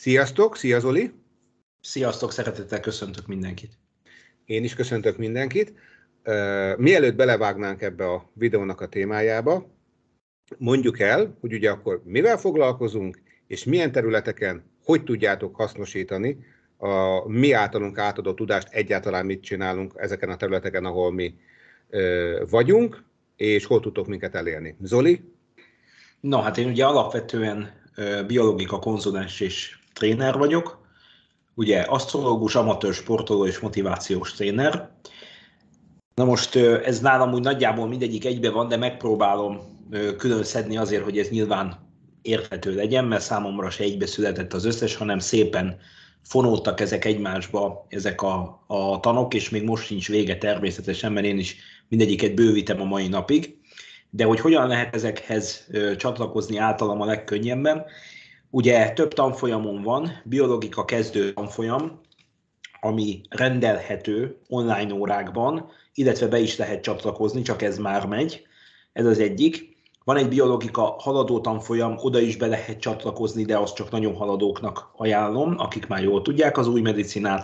Sziasztok, szia Zoli! Sziasztok, szeretettel köszöntök mindenkit! Én is köszöntök mindenkit. Mielőtt belevágnánk ebbe a videónak a témájába, mondjuk el, hogy ugye akkor mivel foglalkozunk, és milyen területeken hogy tudjátok hasznosítani a mi általunk átadott tudást, egyáltalán mit csinálunk ezeken a területeken, ahol mi vagyunk, és hol tudtok minket elérni. Zoli? No, hát én ugye alapvetően biológika konzulens és tréner vagyok, ugye asztrológus, amatőr sportoló és motivációs tréner. Na most ez nálam úgy nagyjából mindegyik egybe van, de megpróbálom külön szedni azért, hogy ez nyilván érthető legyen, mert számomra se egybe született az összes, hanem szépen fonódtak ezek egymásba, ezek a tanok, és még most sincs vége természetesen, mert én is mindegyiket bővítem a mai napig. De hogy hogyan lehet ezekhez csatlakozni általam a legkönnyebben? Ugye több tanfolyamon van, biológika kezdő tanfolyam, ami rendelhető online órákban, illetve be is lehet csatlakozni, csak ez már megy. Ez az egyik. Van egy biológika haladó tanfolyam, oda is be lehet csatlakozni, de azt csak nagyon haladóknak ajánlom, akik már jól tudják az új medicinát,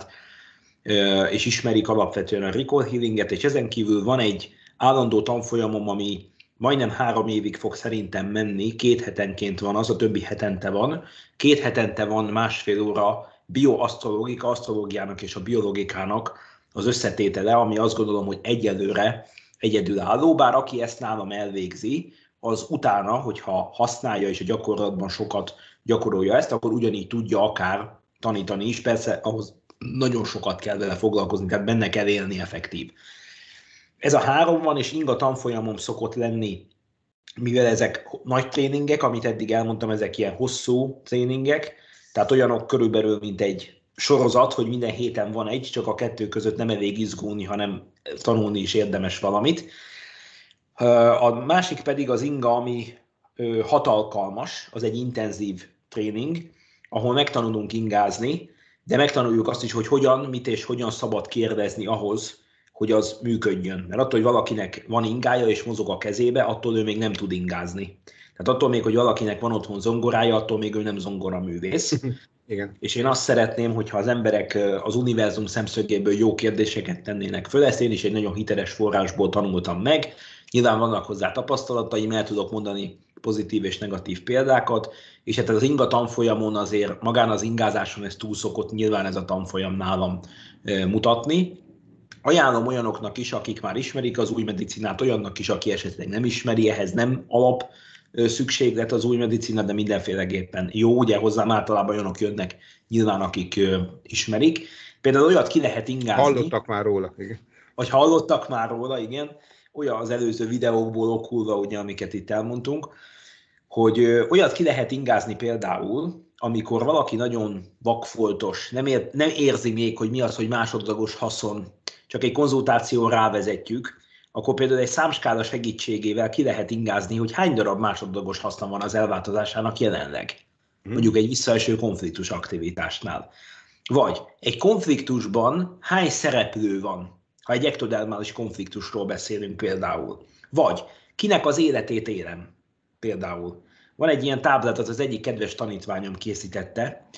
és ismerik alapvetően a recall healinget, és ezen kívül van egy állandó tanfolyamom, ami majdnem 3 évig fog szerintem menni, 2 hetenként van az, a többi hetente van. 2 hetente van 1,5 óra bioasztrológika, asztrológiának és a biológikának az összetétele, ami azt gondolom, hogy egyelőre egyedülálló, bár aki ezt nálam elvégzi, az utána, hogyha használja és a gyakorlatban sokat gyakorolja ezt, akkor ugyanígy tudja akár tanítani is, persze ahhoz nagyon sokat kell vele foglalkozni, tehát benne kell élni effektív. Ez a 3 van, és inga tanfolyamom szokott lenni, mivel ezek nagy tréningek, amit eddig elmondtam, ezek ilyen hosszú tréningek, tehát olyanok körülbelül, mint egy sorozat, hogy minden héten van egy, csak a 2 között nem elég izgulni, hanem tanulni is érdemes valamit. A másik pedig az inga, ami 6 alkalmas, az egy intenzív tréning, ahol megtanulunk ingázni, de megtanuljuk azt is, hogy hogyan, mit és hogyan szabad kérdezni ahhoz, hogy az működjön. Mert attól, hogy valakinek van ingája és mozog a kezébe, attól ő még nem tud ingázni. Tehát attól még, hogy valakinek van otthon zongorája, attól még ő nem zongoraművész. Igen. És én azt szeretném, hogyha az emberek az univerzum szemszögéből jó kérdéseket tennének föl. Ezt én is egy nagyon hiteles forrásból tanultam meg. Nyilván vannak hozzá tapasztalataim, el tudok mondani pozitív és negatív példákat, és hát az inga tanfolyamon azért, magán az ingázáson ez túl szokott nyilván ez a tanfolyam nálam mutatni. Ajánlom olyanoknak is, akik már ismerik az új medicinát, olyannak is, aki esetleg nem ismeri, ehhez nem alap szükséglet az új medicina, de mindenféleképpen jó, ugye hozzám általában olyanok jönnek nyilván, akik ismerik. Például olyat ki lehet ingázni. Hallottak már róla, igen. Vagy hallottak már róla, igen. Olyan az előző videókból okulva, ugye, amiket itt elmondtunk, hogy olyat ki lehet ingázni például, amikor valaki nagyon vakfoltos, nem érzi még, hogy mi az, hogy másodlagos haszon, csak egy konzultáción rávezetjük, akkor például egy számskála segítségével ki lehet ingázni, hogy hány darab másodlagos haszna van az elváltozásának jelenleg. Mondjuk egy visszaeső konfliktus aktivitásnál. Vagy egy konfliktusban hány szereplő van, ha egy ektodermális konfliktusról beszélünk például. Vagy kinek az életét élem például. Van egy ilyen táblázat, az egyik kedves tanítványom készítette,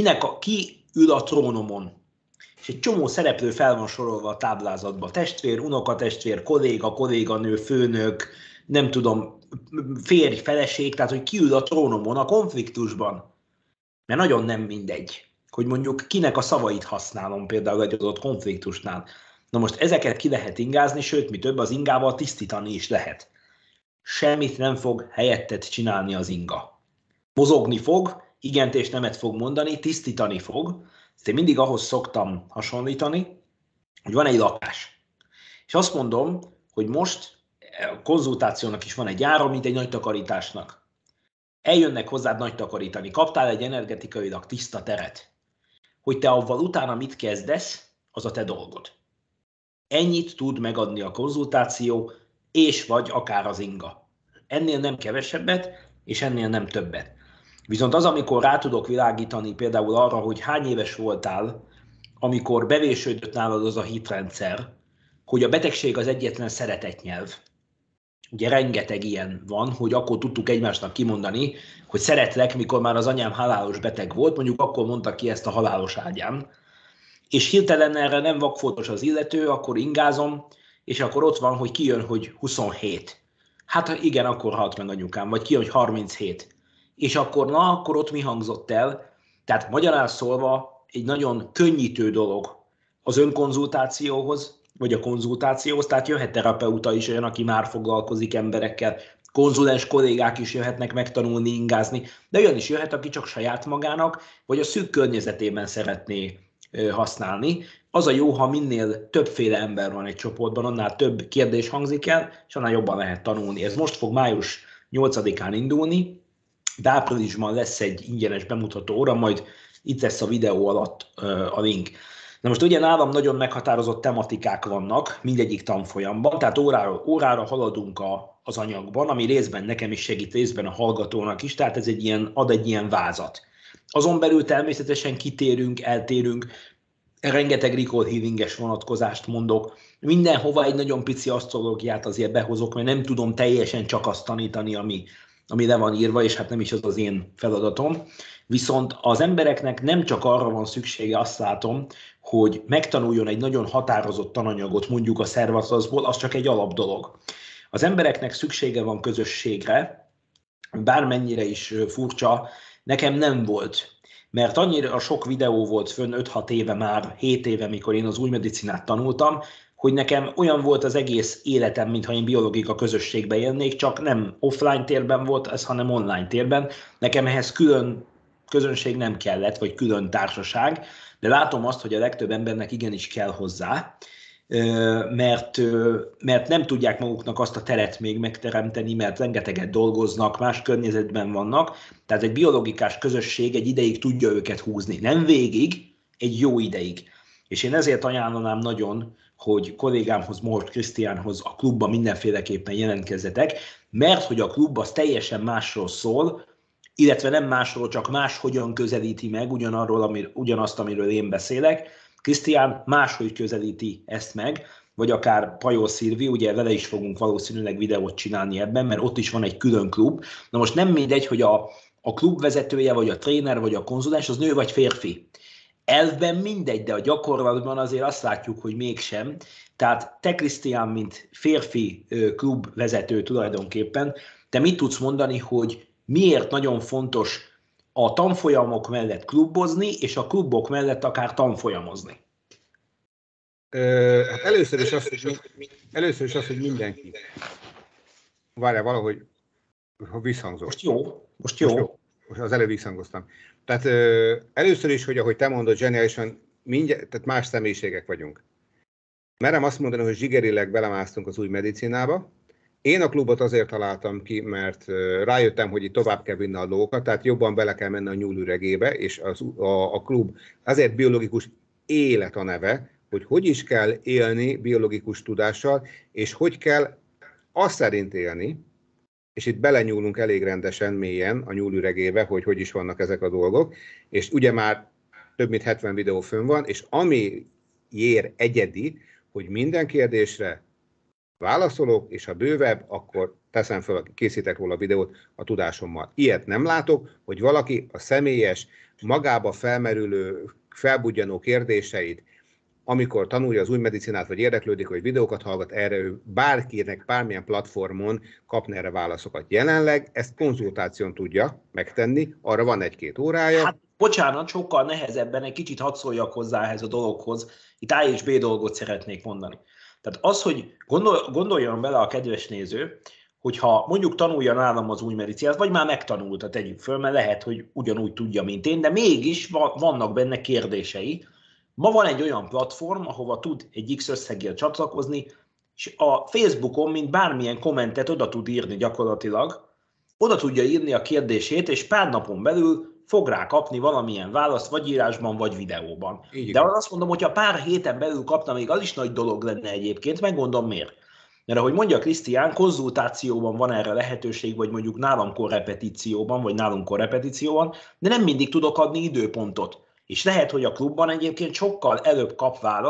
ki ül a trónomon, és egy csomó szereplő fel van sorolva a táblázatba. Testvér, unokatestvér, kolléga, kolléganő, főnök, nem tudom, férj, feleség, tehát hogy ki ül a trónomon a konfliktusban. Mert nagyon nem mindegy, hogy mondjuk kinek a szavait használom például egy adott konfliktusnál. Na most ezeket ki lehet ingázni, sőt, mi több, az ingával tisztítani is lehet. Semmit nem fog helyettet csinálni az inga. Mozogni fog, igent és nemet fog mondani, tisztítani fog. Ezt én mindig ahhoz szoktam hasonlítani, hogy van egy lakás. És azt mondom, hogy most a konzultációnak is van egy ára, mint egy nagy takarításnak. Eljönnek hozzád nagy takarítani, kaptál egy energetikailag tiszta teret. Hogy te avval utána mit kezdesz, az a te dolgod. Ennyit tud megadni a konzultáció, és vagy akár az inga. Ennél nem kevesebbet, és ennél nem többet. Viszont az, amikor rá tudok világítani például arra, hogy hány éves voltál, amikor bevésődött nálad az a hitrendszer, hogy a betegség az egyetlen szeretetnyelv, ugye rengeteg ilyen van, hogy akkor tudtuk egymásnak kimondani, hogy szeretlek, mikor már az anyám halálos beteg volt, mondjuk akkor mondta ki ezt a halálos ágyán, és hirtelen erre nem vakfoltos az illető, akkor ingázom, és akkor ott van, hogy kijön, hogy 27. Hát igen, akkor halt meg anyukám, vagy kijön, hogy 37. És akkor, akkor ott mi hangzott el? Tehát magyarán szólva egy nagyon könnyítő dolog az önkonzultációhoz, vagy a konzultációhoz, tehát jöhet terapeuta is olyan, aki már foglalkozik emberekkel, konzulens kollégák is jöhetnek megtanulni ingázni, de olyan is jöhet, aki csak saját magának, vagy a szűk környezetében szeretné használni. Az a jó, ha minél többféle ember van egy csoportban, annál több kérdés hangzik el, és annál jobban lehet tanulni. Ez most fog május 8-án indulni, de áprilisban lesz egy ingyenes bemutató óra, majd itt lesz a videó alatt a link. Na most ugye nálam nagyon meghatározott tematikák vannak mindegyik tanfolyamban, tehát órára haladunk az anyagban, ami részben nekem is segít, részben a hallgatónak is, tehát ez ad egy ilyen vázat. Azon belül természetesen kitérünk, eltérünk, rengeteg recall healinges vonatkozást mondok, mindenhova egy nagyon pici asztrológiát azért behozok, mert nem tudom teljesen csak azt tanítani, ami le van írva, és hát nem is az az én feladatom. Viszont az embereknek nem csak arra van szüksége, azt látom, hogy megtanuljon egy nagyon határozott tananyagot, mondjuk a Servatusból, az csak egy alapdolog. Az embereknek szüksége van közösségre, bármennyire is furcsa, nekem nem volt. Mert annyira sok videó volt fönn 5-6 éve már, 7 éve, mikor én az új medicinát tanultam, hogy nekem olyan volt az egész életem, mintha én biológika közösségbe élnék, csak nem offline térben volt ez, hanem online térben. Nekem ehhez külön közönség nem kellett, vagy külön társaság, de látom azt, hogy a legtöbb embernek igenis kell hozzá, mert nem tudják maguknak azt a teret még megteremteni, mert rengeteget dolgoznak, más környezetben vannak, tehát egy biológikás közösség egy ideig tudja őket húzni. Nem végig, egy jó ideig. És én ezért ajánlanám nagyon, hogy kollégámhoz, Mohos Krisztiánhoz a klubban mindenféleképpen jelentkezzetek, mert hogy a klub az teljesen másról szól, illetve nem másról, csak máshogyan közelíti meg ugyanazt, amiről én beszélek. Krisztián máshogy közelíti ezt meg, vagy akár Pajol Szilvi, ugye vele is fogunk valószínűleg videót csinálni ebben, mert ott is van egy külön klub. Na most nem mindegy, hogy a klubvezetője, vagy a tréner, vagy a konzulens, az nő vagy férfi. Elvben mindegy, de a gyakorlatban azért azt látjuk, hogy mégsem. Tehát te, Krisztián, mint férfi klubvezető tulajdonképpen, te mit tudsz mondani, hogy miért nagyon fontos a tanfolyamok mellett klubozni, és a klubok mellett akár tanfolyamozni? Hát először is az, hogy mindenki. Várjál, valahogy visszhangzott. Most jó. Most az előbb visszhangoztam. Tehát először is, hogy ahogy te mondod, zseniálisan, tehát más személyiségek vagyunk. Merem azt mondani, hogy zsigerileg belemásztunk az új medicinába. Én a klubot azért találtam ki, mert rájöttem, hogy itt tovább kell vinni a dolgokat, tehát jobban bele kell menni a nyúlüregébe, és a klub azért biológikus élet a neve, hogy is kell élni biológikus tudással, és hogy kell azt szerint élni, és itt belenyúlunk elég rendesen, mélyen a nyúlüregébe, hogy is vannak ezek a dolgok, és ugye már több mint 70 videó fönn van, és ami ér egyedi, hogy minden kérdésre válaszolok, és ha bővebb, akkor teszem fel, készítek róla a videót a tudásommal. Ilyet nem látok, hogy valaki a személyes, magába felmerülő, felbudjanó kérdéseit, amikor tanulja az új medicinát, vagy érdeklődik, hogy videókat hallgat, erre ő bárkinek, bármilyen platformon kapna erre válaszokat. Jelenleg ezt konzultáción tudja megtenni, arra van 1-2 órája. Hát, bocsánat, sokkal nehezebben, egy kicsit hadd szóljak hozzá ehhez a dologhoz. Itt A és B dolgot szeretnék mondani. Tehát az, hogy gondoljon bele a kedves néző, hogyha mondjuk tanulja nálam az új medicinát, vagy már megtanulta, tegyük föl, mert lehet, hogy ugyanúgy tudja, mint én, de mégis vannak benne kérdései. Ma van egy olyan platform, ahova tud egy X összeggel csatlakozni, és a Facebookon, mint bármilyen kommentet oda tud írni gyakorlatilag, oda tudja írni a kérdését, és pár napon belül fog rá kapni valamilyen választ, vagy írásban, vagy videóban. Igen. De azt mondom, hogy ha pár héten belül kapna, még az is nagy dolog lenne egyébként, megmondom miért. Mert ahogy mondja Krisztián, konzultációban van erre lehetőség, vagy mondjuk nálam korrepetícióban, vagy nálunk korrepetícióban, de nem mindig tudok adni időpontot. És lehet, hogy a klubban egyébként sokkal előbb kap választ,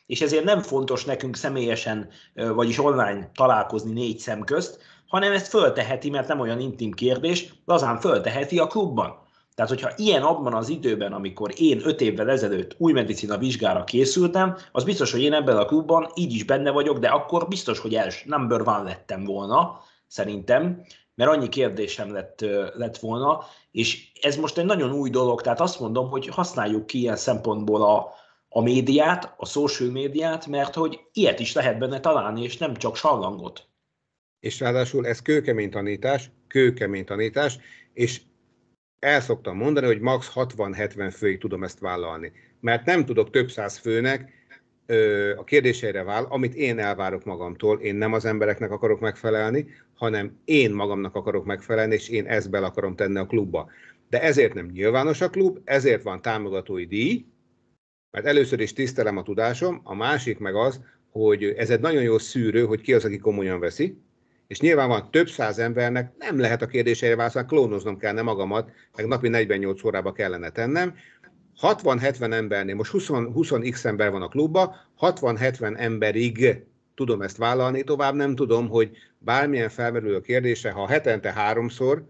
és ezért nem fontos nekünk személyesen, vagyis online találkozni 4 szem közt, hanem ezt fölteheti, mert nem olyan intim kérdés, lazán fölteheti a klubban. Tehát, hogyha ilyen abban az időben, amikor én 5 évvel ezelőtt új medicina vizsgára készültem, az biztos, hogy én ebben a klubban így is benne vagyok, de akkor biztos, hogy number one lettem volna, szerintem, mert annyi kérdésem lett volna, és ez most egy nagyon új dolog, tehát azt mondom, hogy használjuk ki ilyen szempontból a médiát, a social médiát, mert hogy ilyet is lehet benne találni, és nem csak sallangot. És ráadásul ez kőkemény tanítás, és el szoktam mondani, hogy max 60-70 főig tudom ezt vállalni. Mert nem tudok több száz főnek a kérdéseire válaszolni, amit én elvárok magamtól. Én nem az embereknek akarok megfelelni, hanem én magamnak akarok megfelelni, és én ezt bele akarom tenni a klubba. De ezért nem nyilvános a klub, ezért van támogatói díj, mert először is tisztelem a tudásom, a másik meg az, hogy ez egy nagyon jó szűrő, hogy ki az, aki komolyan veszi, és nyilván van több száz embernek, nem lehet a kérdéseire válaszolni, klónoznom kellene magamat, meg napi 48 órába kellene tennem. 60-70 embernél, most 20x ember van a klubban, 60-70 emberig tudom ezt vállalni, tovább nem tudom, hogy bármilyen felmerülő kérdése, ha hetente 3-szor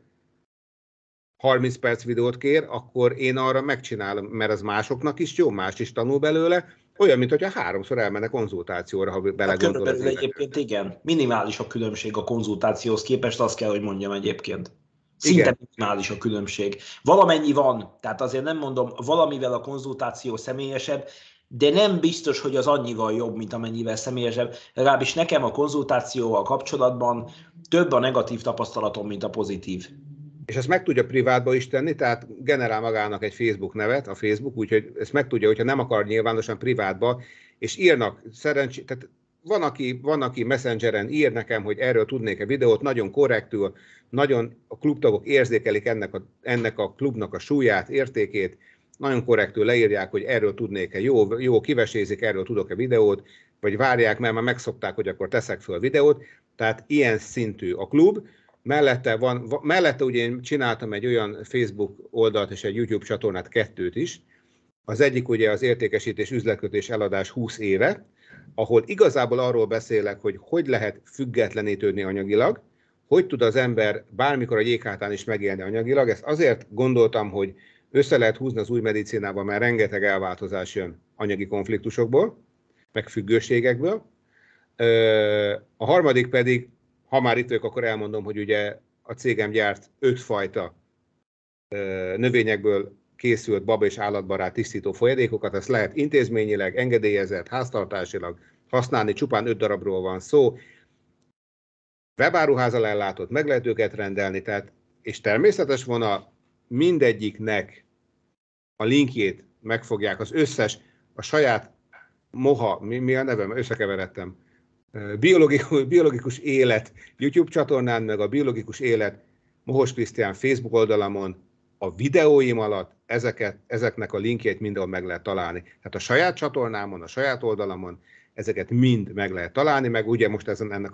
30 perc videót kér, akkor én arra megcsinálom, mert az másoknak is jó, más is tanul belőle, olyan, mint hogyha 3-szor elmenne konzultációra, ha belegondol az életben. Egyébként igen, minimális a különbség a konzultációhoz képest, azt kell, hogy mondjam egyébként. Szinte igen. Minimális a különbség. Valamennyi van, tehát azért nem mondom, valamivel a konzultáció személyesebb, de nem biztos, hogy az annyival jobb, mint amennyivel személyesebb. Legalábbis nekem a konzultációval kapcsolatban több a negatív tapasztalatom, mint a pozitív. És ezt meg tudja privátba is tenni, tehát generál magának egy Facebook nevet, a Facebook, úgyhogy ezt meg tudja, hogyha nem akar nyilvánosan privátba, és írnak tehát van, aki Messengeren ír nekem, hogy erről tudnék-e videót, nagyon korrektül, nagyon a klubtagok érzékelik ennek a klubnak a súlyát, értékét, nagyon korrektül leírják, hogy erről tudnék-e, jó kivesézik, erről tudok-e videót, vagy várják, mert már megszokták, hogy akkor teszek föl videót, tehát ilyen szintű a klub. Mellette ugye én csináltam egy olyan Facebook oldalt és egy YouTube csatornát, 2 is. Az egyik ugye az értékesítés, üzletkötés, eladás 20 éve, ahol igazából arról beszélek, hogy lehet függetlenítődni anyagilag, hogy tud az ember bármikor a jéghátán is megélni anyagilag. Ezt azért gondoltam, hogy össze lehet húzni az új medicinában, mert rengeteg elváltozás jön anyagi konfliktusokból, meg függőségekből. A harmadik pedig, ha már itt vagyok, akkor elmondom, hogy ugye a cégem gyárt 5 fajta növényekből készült baba és állatbarát tisztító folyadékokat, ezt lehet intézményileg, engedélyezett, háztartásilag használni, csupán 5 darabról van szó. Webáruházzal ellátott, meg lehet őket rendelni, tehát, és természetes vonal, mindegyiknek a linkjét megfogják, az összes, a saját moha, mi a nevem, összekeveredtem, biológikus élet YouTube csatornán, meg a biológikus élet Mohos Krisztián Facebook oldalamon, a videóim alatt ezeknek a linkjét mindenhol meg lehet találni. Tehát a saját csatornámon, a saját oldalamon ezeket mind meg lehet találni, meg ugye most ennek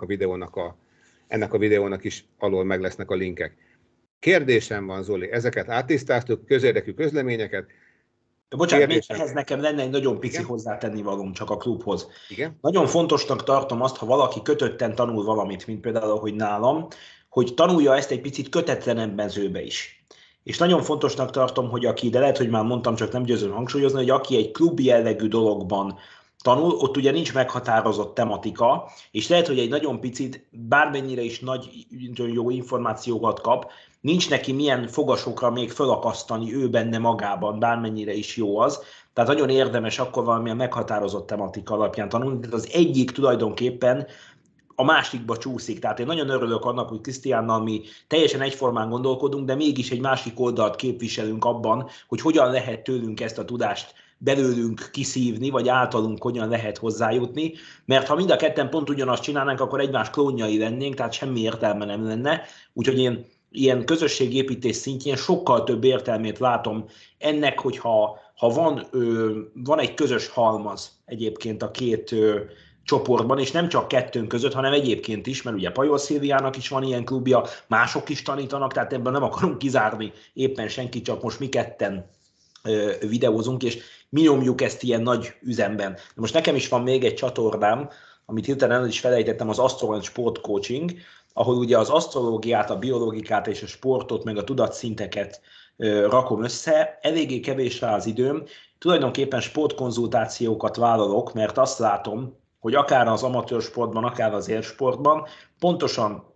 a videónak is alól meg lesznek a linkek. Kérdésem van, Zoli, ezeket áttisztáztuk, közérdekű közleményeket. Bocsánat, még ehhez nekem lenne egy nagyon pici hozzátenni valóm csak a klubhoz. Igen? Nagyon fontosnak tartom azt, ha valaki kötötten tanul valamit, mint például, hogy nálam, hogy tanulja ezt egy picit kötetlenebb mezőbe is. És nagyon fontosnak tartom, hogy aki, de lehet, hogy már mondtam, csak nem győzöm hangsúlyozni, hogy aki egy klub jellegű dologban tanul, ott ugye nincs meghatározott tematika, és lehet, hogy egy nagyon picit, bármennyire is nagy, jó információkat kap, nincs neki milyen fogasokra még fölakasztani ő benne magában, bármennyire is jó az. Tehát nagyon érdemes akkor valamilyen meghatározott tematika alapján tanulni, de az egyik tulajdonképpen a másikba csúszik. Tehát én nagyon örülök annak, hogy Krisztiánnal mi teljesen egyformán gondolkodunk, de mégis egy másik oldalt képviselünk abban, hogy hogyan lehet tőlünk ezt a tudást belőlünk kiszívni, vagy általunk hogyan lehet hozzájutni, mert ha mind a ketten pont ugyanazt csinálnánk, akkor egymás klónjai lennénk, tehát semmi értelme nem lenne. Úgyhogy én ilyen közösségépítés szintjén sokkal több értelmét látom ennek, hogyha van egy közös halmaz egyébként a két csoportban, és nem csak kettőnk között, hanem egyébként is, mert ugye Pajol Szilviának is van ilyen klubja, mások is tanítanak, tehát ebben nem akarunk kizárni éppen senki, csak most mi ketten videózunk, és mi nyomjuk ezt ilyen nagy üzemben. De most nekem is van még egy csatornám, amit hirtelen el is felejtettem, az Astro Sport Coaching, ahol ugye az asztrológiát, a biológikát és a sportot, meg a tudatszinteket rakom össze. Eléggé kevés rá az időm. Tulajdonképpen sportkonzultációkat vállalok, mert azt látom, hogy akár az amatőr sportban, akár az élsportban pontosan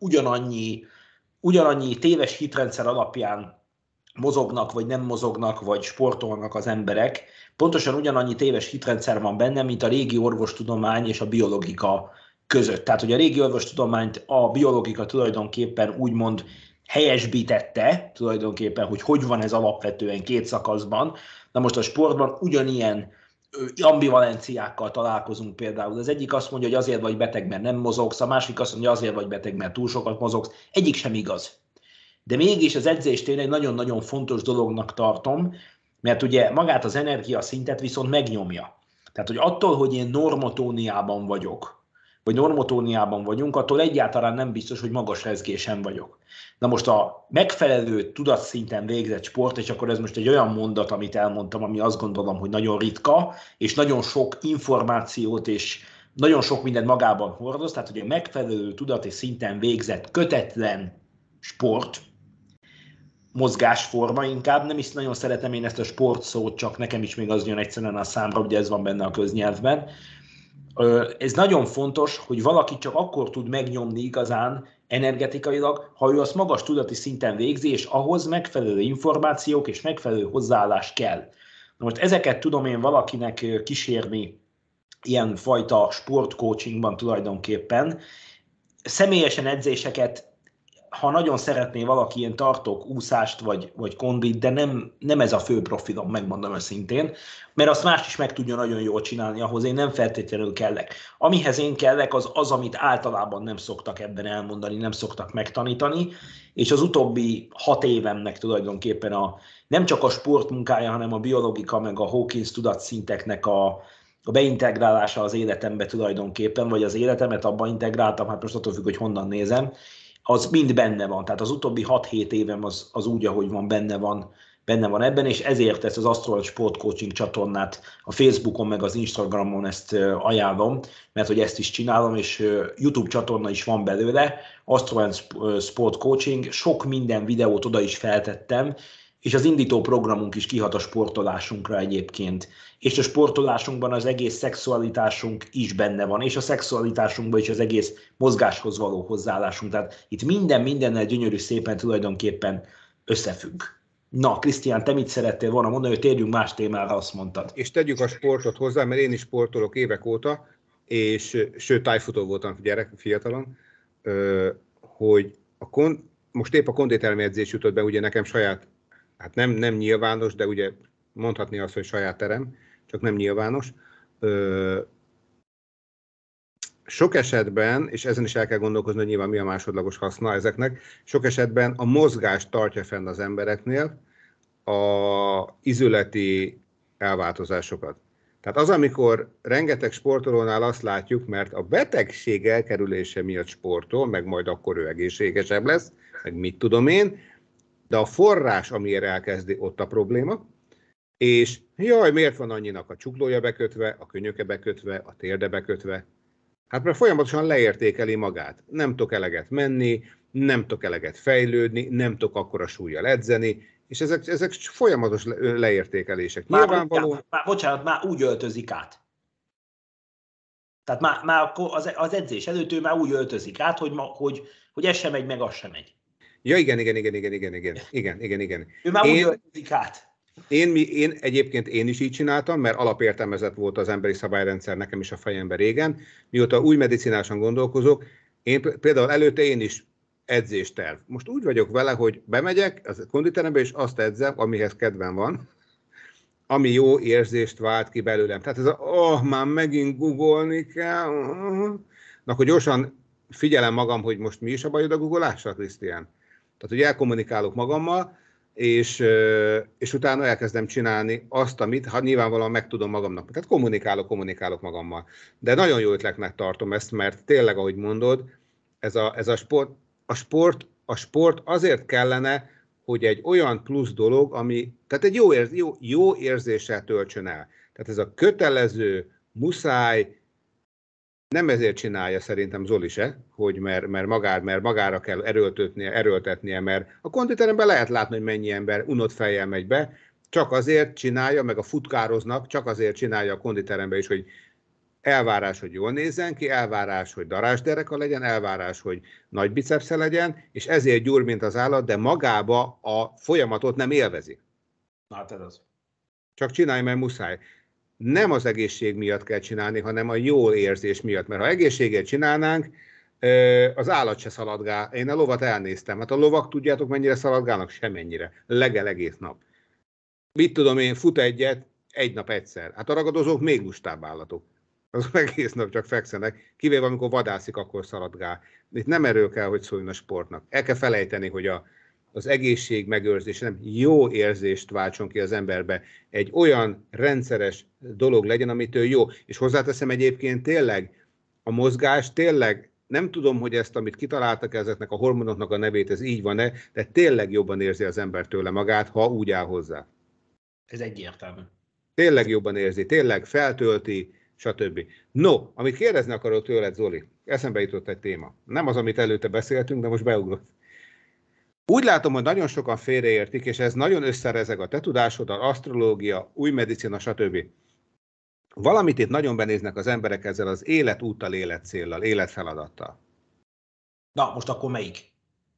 ugyanannyi téves hitrendszer alapján mozognak, vagy nem mozognak, vagy sportolnak az emberek. Pontosan ugyanannyi téves hitrendszer van benne, mint a régi orvostudomány és a biológika között. Tehát, hogy a régi orvostudományt a biológika tulajdonképpen úgymond helyesbítette, tulajdonképpen, hogy van ez alapvetően két szakaszban. Na most a sportban ugyanilyen ambivalenciákkal találkozunk például. Az egyik azt mondja, hogy azért vagy beteg, mert nem mozogsz, a másik azt mondja, hogy azért vagy beteg, mert túl sokat mozogsz. Egyik sem igaz. De mégis az edzést én egy nagyon-nagyon fontos dolognak tartom, mert ugye magát az energiaszintet viszont megnyomja. Tehát, hogy attól, hogy én normotóniában vagyok, vagy normotóniában vagyunk, attól egyáltalán nem biztos, hogy magas rezgésen vagyok. Na most a megfelelő tudatszinten végzett sport, és akkor ez most egy olyan mondat, amit elmondtam, ami azt gondolom, hogy nagyon ritka, és nagyon sok információt és nagyon sok mindent magában hordoz, tehát hogy a megfelelő tudati szinten végzett kötetlen sport, mozgásforma inkább, nem is nagyon szeretem én ezt a sport szót, csak nekem is még az jön egyszerűen a számra, ugye ez van benne a köznyelvben. Ez nagyon fontos, hogy valaki csak akkor tud megnyomni igazán energetikailag, ha ő azt magas tudati szinten végzi, és ahhoz megfelelő információk és megfelelő hozzáállás kell. Na most ezeket tudom én valakinek kísérni ilyen fajta sportcoachingban tulajdonképpen. Személyesen edzéseket, ha nagyon szeretné valaki ilyen tartok, úszást vagy kondit, de nem ez a fő profilom, megmondom őszintén, mert azt más is meg tudja nagyon jól csinálni, ahhoz én nem feltétlenül kellek. Amihez én kellek, az, amit általában nem szoktak ebben elmondani, nem szoktak megtanítani, és az utóbbi 6 évemnek tulajdonképpen nem csak a sportmunkája, hanem a biológika, meg a Hawkins tudatszinteknek a beintegrálása az életembe tulajdonképpen, vagy az életemet abba integráltam, hát most attól függ, hogy honnan nézem, az mind benne van. Tehát az utóbbi 6-7 évem az úgy, ahogy van, benne van ebben, és ezért ezt az Astro Sport Coaching csatornát a Facebookon meg az Instagramon ezt ajánlom, mert hogy ezt is csinálom, és YouTube csatorna is van belőle, Astro Sport Coaching, sok minden videót oda is feltettem, és az indító programunk is kihat a sportolásunkra egyébként. És a sportolásunkban az egész szexualitásunk is benne van, és a szexualitásunkban is az egész mozgáshoz való hozzáállásunk. Tehát itt mindennel gyönyörű szépen tulajdonképpen összefügg. Na, Krisztián, te mit szerettél volna mondani, hogy térjünk más témára, azt mondtad. És tegyük a sportot hozzá, mert én is sportolok évek óta, és sőt, tájfutó voltam fiatalon, hogy most épp a konditermi edzés jutott be, ugye nekem saját, hát nem nyilvános, de ugye mondhatni azt, hogy saját terem, csak nem nyilvános. Sok esetben, és ezen is el kell gondolkozni, hogy nyilván mi a másodlagos haszna ezeknek, sok esetben a mozgás tartja fenn az embereknél a izületi elváltozásokat. Tehát az, amikor rengeteg sportolónál azt látjuk, mert a betegség elkerülése miatt sportol, meg majd akkor ő egészségesebb lesz, meg mit tudom én, de a forrás, amire elkezdi, ott a probléma, és jaj, miért van annyinak a csuklója bekötve, a könyöke bekötve, a térde bekötve? Hát mert folyamatosan leértékeli magát. Nem tudok eleget menni, nem tudok eleget fejlődni, nem tudok akkora súllyal edzeni, és ezek folyamatos leértékelések. Nyilvánvaló... Bocsánat, már úgy öltözik át. Tehát már az edzés előtt ő már úgy öltözik át, hogy ez sem megy, meg az sem megy. Ja, igen. Ő már úgy öltözik át. Én egyébként is így csináltam, mert alapértelmezett volt az emberi szabályrendszer nekem is a fejemben régen. Mióta új medicinásan gondolkozok, én például előtte én is edzésterv. Most úgy vagyok vele, hogy bemegyek a konditerembe, és azt edzem, amihez kedvem van, ami jó érzést vált ki belőlem. Tehát ez már megint googolni kell. Na, akkor gyorsan figyelem magam, hogy most mi is a bajod a googolással, Krisztián? Tehát, hogy elkommunikálok magammal, és utána elkezdem csinálni azt, amit nyilvánvalóan megtudom magamnak. Tehát kommunikálok magammal. De nagyon jó ötletnek tartom ezt, mert tényleg, ahogy mondod, ez a sport azért kellene, hogy egy olyan plusz dolog, ami, tehát egy jó érzéssel töltsön el. Tehát ez a kötelező, muszáj, nem ezért csinálja szerintem Zoli se, hogy mert magára kell erőltetnie, mert a konditeremben lehet látni, hogy mennyi ember unott fejjel megy be, csak azért csinálja, meg a futkároznak, csak azért csinálja a konditeremben is, hogy elvárás, hogy jól nézzen ki, elvárás, hogy darásdereka legyen, elvárás, hogy nagy bicepsze legyen, és ezért gyúr, mint az állat, de magába a folyamatot nem élvezi. Hát ez az. Csak csinálj, mert muszáj. Nem az egészség miatt kell csinálni, hanem a jól érzés miatt. Mert ha egészséget csinálnánk, az állat se szaladgál. Én a lovat elnéztem. Hát a lovak tudjátok, mennyire szaladgálnak? Semennyire. Legel egész nap. Mit tudom én, fut egyet, egy nap egyszer. Hát a ragadozók még lustább állatok. Azok egész nap csak fekszenek, kivéve amikor vadászik, akkor szaladgál. Itt nem erről kell, hogy szóljon a sportnak. El kell felejteni, hogy az egészség megőrzés nem jó érzést váltson ki az emberbe. Egy olyan rendszeres dolog legyen, amitől jó. És hozzáteszem egyébként tényleg, a mozgás tényleg, nem tudom, hogy ezt, amit kitaláltak ezeknek a hormonoknak a nevét, ez így van-e, de tényleg jobban érzi az ember tőle magát, ha úgy áll hozzá. Ez egyértelmű. Tényleg jobban érzi, tényleg feltölti, stb. No, amit kérdezni akarok tőled, Zoli, eszembe jutott egy téma. Nem az, amit előtte beszéltünk, de most beugrott. Úgy látom, hogy nagyon sokan félreértik, és ez nagyon összerezeg a te tudásoddal, asztrológia, új medicina, stb. Valamit itt nagyon benéznek az emberek ezzel az életúttal, életcéllal, életfeladattal. Na, most akkor melyik?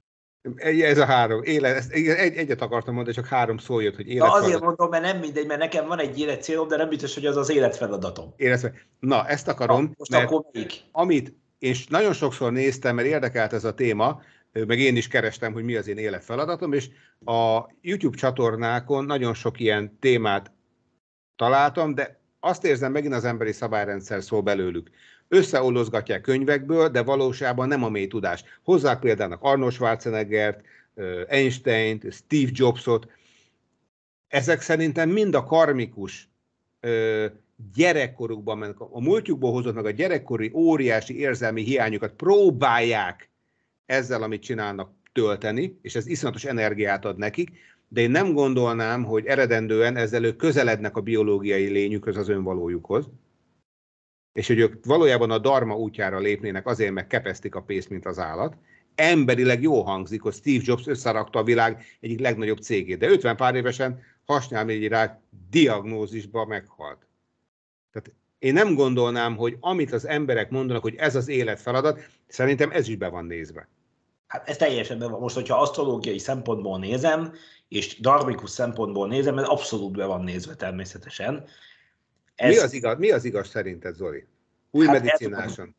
Ez a három. Egyet akartam mondani, csak három szó jött, hogy életfeladat. Na azért mondom, mert nem mindegy, mert nekem van egy életcélom, de nem biztos, hogy az az életfeladatom. Na, ezt akarom, na, most akkor melyik? Amit én nagyon sokszor néztem, mert érdekelt ez a téma, meg én is kerestem, hogy mi az én életfeladatom, és a YouTube csatornákon nagyon sok ilyen témát találtam, de azt érzem, megint az emberi szabályrendszer szól belőlük. Összeollozgatják könyvekből, de valóságban nem a mély tudás. Hozzák például Arnold Schwarzeneggert, Einsteint, Steve Jobsot. Ezek szerintem mind a karmikus gyerekkorukban, a múltjukból hozott meg a gyerekkori óriási érzelmi hiányokat próbálják ezzel, amit csinálnak, tölteni, és ez iszonyatos energiát ad nekik, de én nem gondolnám, hogy eredendően ezzel ők közelednek a biológiai lényükhöz, az önvalójukhoz, és hogy ők valójában a dharma útjára lépnének azért, meg kepesztik a pénzt, mint az állat. Emberileg jó hangzik, hogy Steve Jobs összerakta a világ egyik legnagyobb cégét, de 50 pár évesen hasnyálmirigy diagnózisba meghalt. Tehát én nem gondolnám, hogy amit az emberek mondanak, hogy ez az életfeladat, szerintem ez is be van nézve. Hát ez teljesen be van. Most, hogyha asztrológiai szempontból nézem, és dharmikus szempontból nézem, ez abszolút be van nézve természetesen. Mi az igaz szerinted, Zoli? Új medicináson.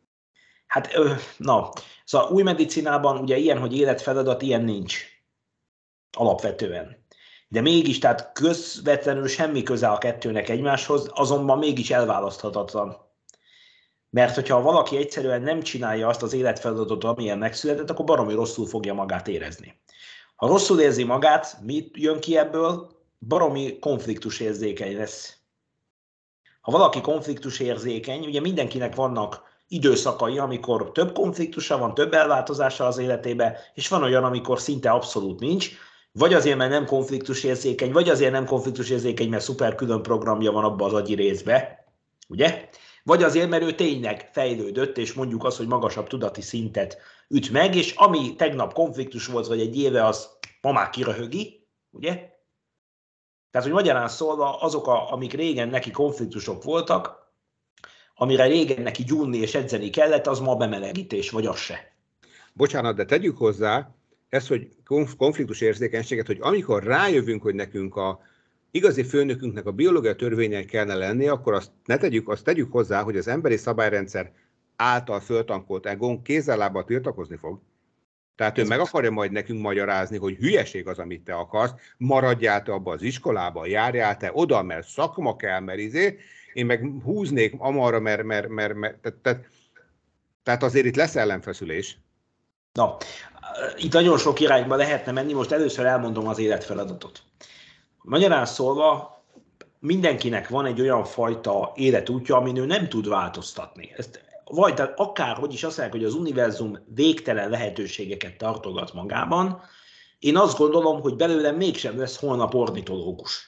Szóval új medicinában ugye ilyen, hogy életfeladat, ilyen nincs. Alapvetően. De mégis, tehát közvetlenül semmi köze a kettőnek egymáshoz, azonban mégis elválaszthatatlan. Mert hogyha valaki egyszerűen nem csinálja azt az életfeladatot, amilyen megszületett, akkor baromi rosszul fogja magát érezni. Ha rosszul érzi magát, mi jön ki ebből? Baromi konfliktusérzékeny lesz. Ha valaki konfliktusérzékeny, ugye mindenkinek vannak időszakai, amikor több konfliktusa van, több elváltozása az életébe, és van olyan, amikor szinte abszolút nincs, vagy azért, mert nem konfliktusérzékeny, vagy azért nem konfliktusérzékeny, mert szuper külön programja van abba az agyi részbe, ugye? Vagy azért, mert ő tényleg fejlődött, és mondjuk az, hogy magasabb tudati szintet üt meg, és ami tegnap konfliktus volt, vagy egy éve, az ma már kiröhögi, ugye? Tehát, hogy magyarán szólva, azok, amik régen neki konfliktusok voltak, amire régen neki gyúrni és edzeni kellett, az ma bemelegítés, vagy az se. Bocsánat, de tegyük hozzá ezt, hogy konfliktus érzékenységet, hogy amikor rájövünk, hogy nekünk a igazi főnökünknek a biológiai törvényen kellene lennie, akkor azt tegyük hozzá, hogy az emberi szabályrendszer által föltankolt egón kézzel-lábbal tiltakozni fog. Tehát ő meg akarja majd nekünk magyarázni, hogy hülyeség az, amit te akarsz, maradjál te abba az iskolába, járjál te oda, mert szakma kell, mert én meg húznék amarra, mert tehát azért itt lesz ellenfeszülés. Na, itt nagyon sok irányba lehetne menni, most először elmondom az életfeladatot. Magyarán szólva, mindenkinek van egy olyan fajta életútja, amin ő nem tud változtatni. Tehát akárhogy is azt mondják, hogy az univerzum végtelen lehetőségeket tartogat magában, én azt gondolom, hogy belőlem mégsem lesz holnap ornitológus.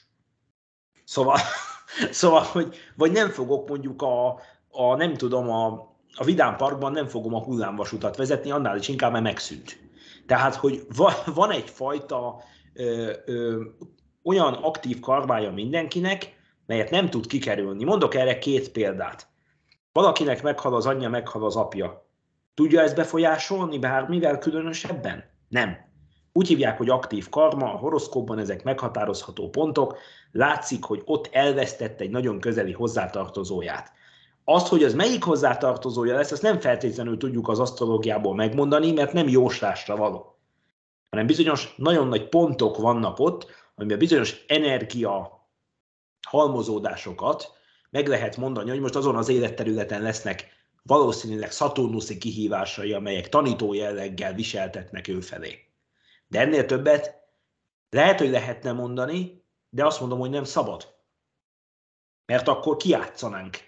Szóval hogy, vagy nem fogok mondjuk nem tudom, a Vidám Parkban nem fogom a hullámvasutat vezetni, annál is inkább, mert megszűnt. Tehát, hogy van egyfajta olyan aktív karmája mindenkinek, melyet nem tud kikerülni. Mondok erre 2 példát. Valakinek meghal az anyja, meghal az apja. Tudja ezt befolyásolni bármivel különösebben? Nem. Úgy hívják, hogy aktív karma, a horoszkópban ezek meghatározható pontok, látszik, hogy ott elvesztett egy nagyon közeli hozzátartozóját. Azt, hogy az melyik hozzátartozója lesz, ezt nem feltétlenül tudjuk az asztrológiából megmondani, mert nem jóslásra való. Hanem bizonyos nagyon nagy pontok vannak ott, amiben bizonyos energia halmozódásokat meg lehet mondani, hogy most azon az életterületen lesznek valószínűleg szaturnuszi kihívásai, amelyek tanító jelleggel viseltetnek ő felé. De ennél többet lehet, hogy lehetne mondani, de azt mondom, hogy nem szabad. Mert akkor kijátszanánk.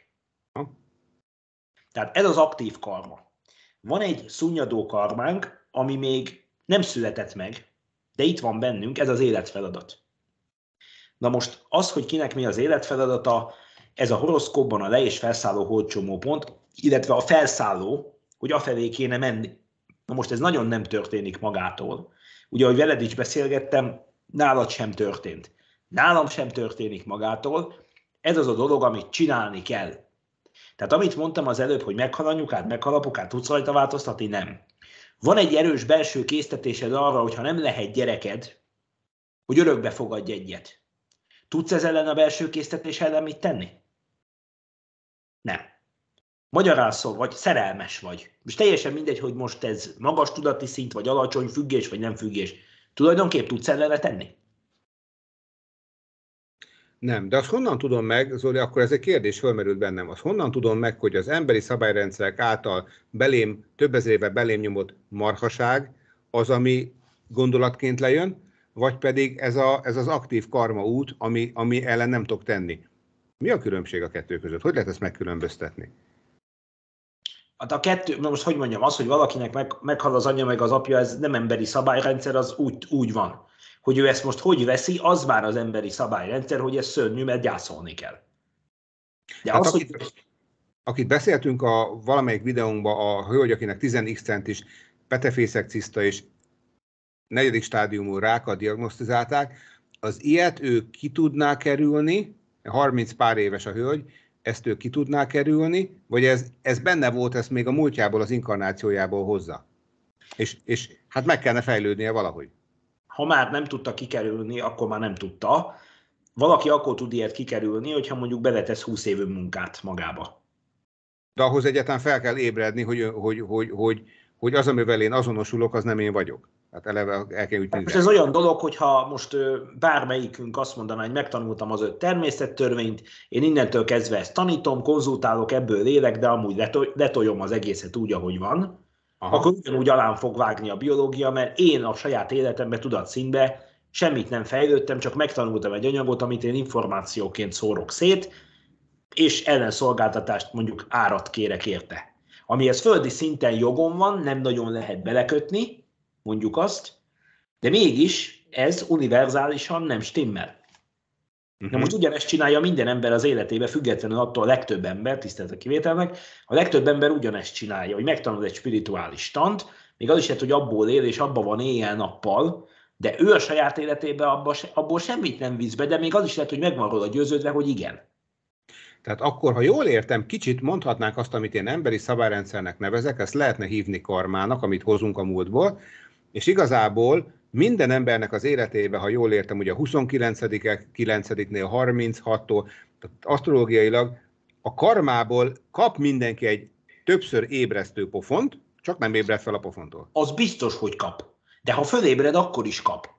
Tehát ez az aktív karma. Van egy szunnyadó karmánk, ami még nem született meg, de itt van bennünk, ez az életfeladat. Na most az, hogy kinek mi az életfeladata, ez a horoszkópban a le- és felszálló holdcsomópont, illetve a felszálló, hogy afelé kéne menni. Na most ez nagyon nem történik magától. Ugye, ahogy veled is beszélgettem, nálad sem történt. Nálam sem történik magától. Ez az a dolog, amit csinálni kell. Tehát amit mondtam az előbb, hogy meghal anyukád, meghal apukád, tudsz rajta változtatni? Nem. Van egy erős belső késztetésed arra, hogyha nem lehet gyereked, hogy örökbe fogadj egyet. Tudsz ez ellen a belső késztetés ellen mit tenni? Nem. Magyarán szól, vagy szerelmes vagy. Most teljesen mindegy, hogy most ez magas tudati szint, vagy alacsony, függés, vagy nem függés. Tulajdonképp tudsz ellene tenni? Nem, de azt honnan tudom meg, Zoli, akkor ez egy kérdés fölmerült bennem, azt honnan tudom meg, hogy az emberi szabályrendszerek által több ezer éve belém nyomott marhaság az, ami gondolatként lejön, vagy pedig ez az aktív karma út, ami ellen nem tudok tenni. Mi a különbség a kettő között? Hogy lehet ezt megkülönböztetni? Hát a kettő, most hogy mondjam, az, hogy valakinek meghal az anyja meg az apja, ez nem emberi szabályrendszer, az úgy van. Hogy ő ezt most hogy veszi, az már az emberi szabályrendszer, hogy ez szörnyű, mert gyászolni kell. De hát az, akit beszéltünk a valamelyik videónkban, a hölgy, akinek 10x centis petefészek-ciszta és 4. stádiumú rákat diagnosztizálták, az ilyet ő ki tudná kerülni, 30 pár éves a hölgy, ezt ő ki tudná kerülni, vagy ez benne volt, ezt még a múltjából, az inkarnációjából hozza. És hát meg kellene fejlődnie valahogy. Ha már nem tudta kikerülni, akkor már nem tudta. Valaki akkor tud ilyet kikerülni, hogyha mondjuk beletesz 20 év munkát magába. De ahhoz egyáltalán fel kell ébredni, hogy az, amivel én azonosulok, az nem én vagyok. Hát eleve el kell úgy most ez olyan dolog, hogyha most bármelyikünk azt mondaná, hogy megtanultam az 5 természettörvényt, én innentől kezdve ezt tanítom, konzultálok, ebből élek, de amúgy letoljom az egészet úgy, ahogy van, akkor ugyanúgy alám fog vágni a biológia, mert én a saját életemben tudatszintben semmit nem fejlődtem, csak megtanultam egy anyagot, amit én információként szórok szét, és ellenszolgáltatást, mondjuk árat kérek érte. Amihez földi szinten jogom van, nem nagyon lehet belekötni, mondjuk azt, de mégis ez univerzálisan nem stimmel. Na most ugyanezt csinálja minden ember az életébe, függetlenül attól a legtöbb ember, tisztelt a kivételnek, a legtöbb ember ugyanezt csinálja, hogy megtanul egy spirituális tant, még az is lehet, hogy abból él, és abban van éjjel-nappal, de ő a saját életében abból semmit nem visz be, de még az is lehet, hogy megvan róla győződve, hogy igen. Tehát akkor, ha jól értem, kicsit mondhatnánk azt, amit én emberi szabályrendszernek nevezek, ezt lehetne hívni karmának, amit hozunk a múltból, és igazából minden embernek az életében, ha jól értem, ugye a 29-ek, 9-nél 36-tól, tehát asztrológiailag a karmából kap mindenki egy többször ébresztő pofont, csak nem ébred fel a pofontól. Az biztos, hogy kap. De ha fölébred, akkor is kap.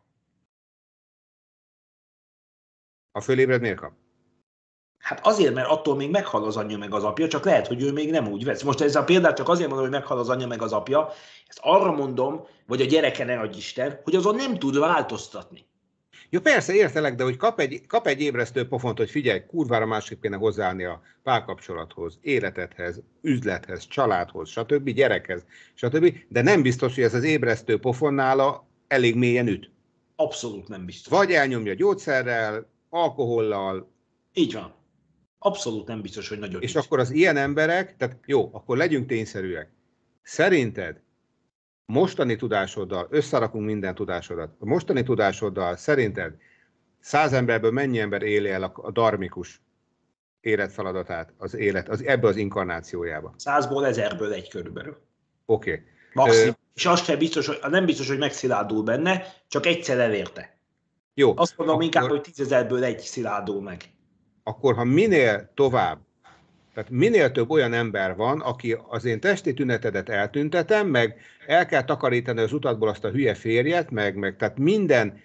Ha fölébred, miért kap? Hát azért, mert attól még meghal az anyja meg az apja, csak lehet, hogy ő még nem úgy vesz. Most ez a példát csak azért mondom, hogy meghal az anyja meg az apja, ezt arra mondom, vagy a gyereke ne adj Isten, hogy azon nem tud változtatni. Jó, persze, értelek, de hogy kap egy ébresztő pofont, hogy figyelj, kurvára másképp kéne hozzáállni a párkapcsolathoz, életedhez, üzlethez, családhoz, stb., gyerekhez, stb., de nem biztos, hogy ez az ébresztő pofon nála elég mélyen üt. Abszolút nem biztos. Vagy elnyomja gyógyszerrel, alkohollal. Így van. Abszolút nem biztos, hogy nagyon És így. akkor az ilyen emberek, tehát jó, akkor legyünk tényszerűek. Szerinted mostani tudásoddal, összerakunk minden tudásodat, a mostani tudásoddal szerinted 100 emberből mennyi ember éli el a darmikus életfeladatát, ebbe az inkarnációjába? 100-ból 1000-ből egy körülbelül. Oké. Maximum. És az sem biztos, nem biztos, hogy megszilárdul benne, csak egyszer elérte. Jó. Azt mondom inkább, hogy 10.000-ből egy szilárdul meg. Akkor, ha minél tovább, tehát minél több olyan ember van, aki az én testi tünetedet eltüntetem, meg el kell takarítani az utatból azt a hülye férjet, meg tehát minden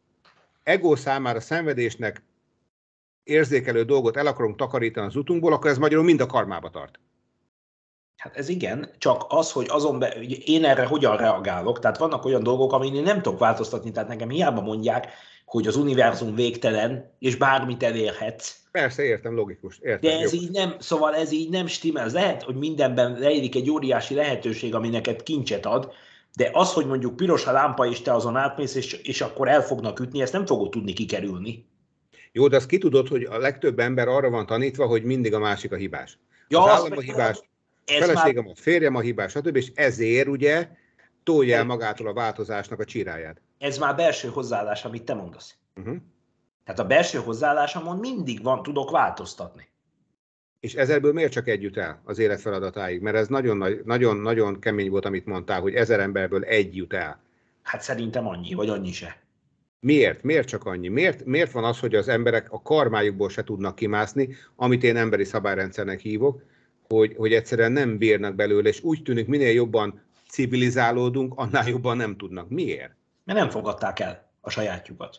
ego számára szenvedésnek érzékelő dolgot el akarunk takarítani az utunkból, akkor ez magyarul mind a karmába tart. Hát ez igen, csak az, hogy én erre hogyan reagálok, tehát vannak olyan dolgok, amin én nem tudok változtatni, tehát nekem hiába mondják, hogy az univerzum végtelen, és bármit elérhetsz. Persze, értem, logikus. Értem, de ez így nem, szóval ez így nem stimmel. Lehet, hogy mindenben rejlik egy óriási lehetőség, ami neked kincset ad, de az, hogy mondjuk piros a lámpa, és te azon átmész, és akkor el fognak ütni, ezt nem fogod tudni kikerülni. Jó, de azt ki tudod, hogy a legtöbb ember arra van tanítva, hogy mindig a másik a hibás. Ja, az állam a hibás, a feleségem, a férjem a hibás, stb. És ezért ugye tolja el magától a változásnak a csiráját. Ez már belső hozzáállás, amit te mondasz. Tehát a belső hozzáállásomon mindig tudok változtatni. És ezerből miért csak egy jut el az élet feladatáig? Mert ez nagyon kemény volt, amit mondtál, hogy 1000 emberből egy jut el. Hát szerintem annyi, vagy annyi se. Miért? Miért csak annyi? Miért van az, hogy az emberek a karmájukból se tudnak kimászni, amit én emberi szabályrendszernek hívok, hogy egyszerűen nem bírnak belőle, és úgy tűnik, minél jobban civilizálódunk, annál jobban nem tudnak. Miért? Mert nem fogadták el a sajátjukat.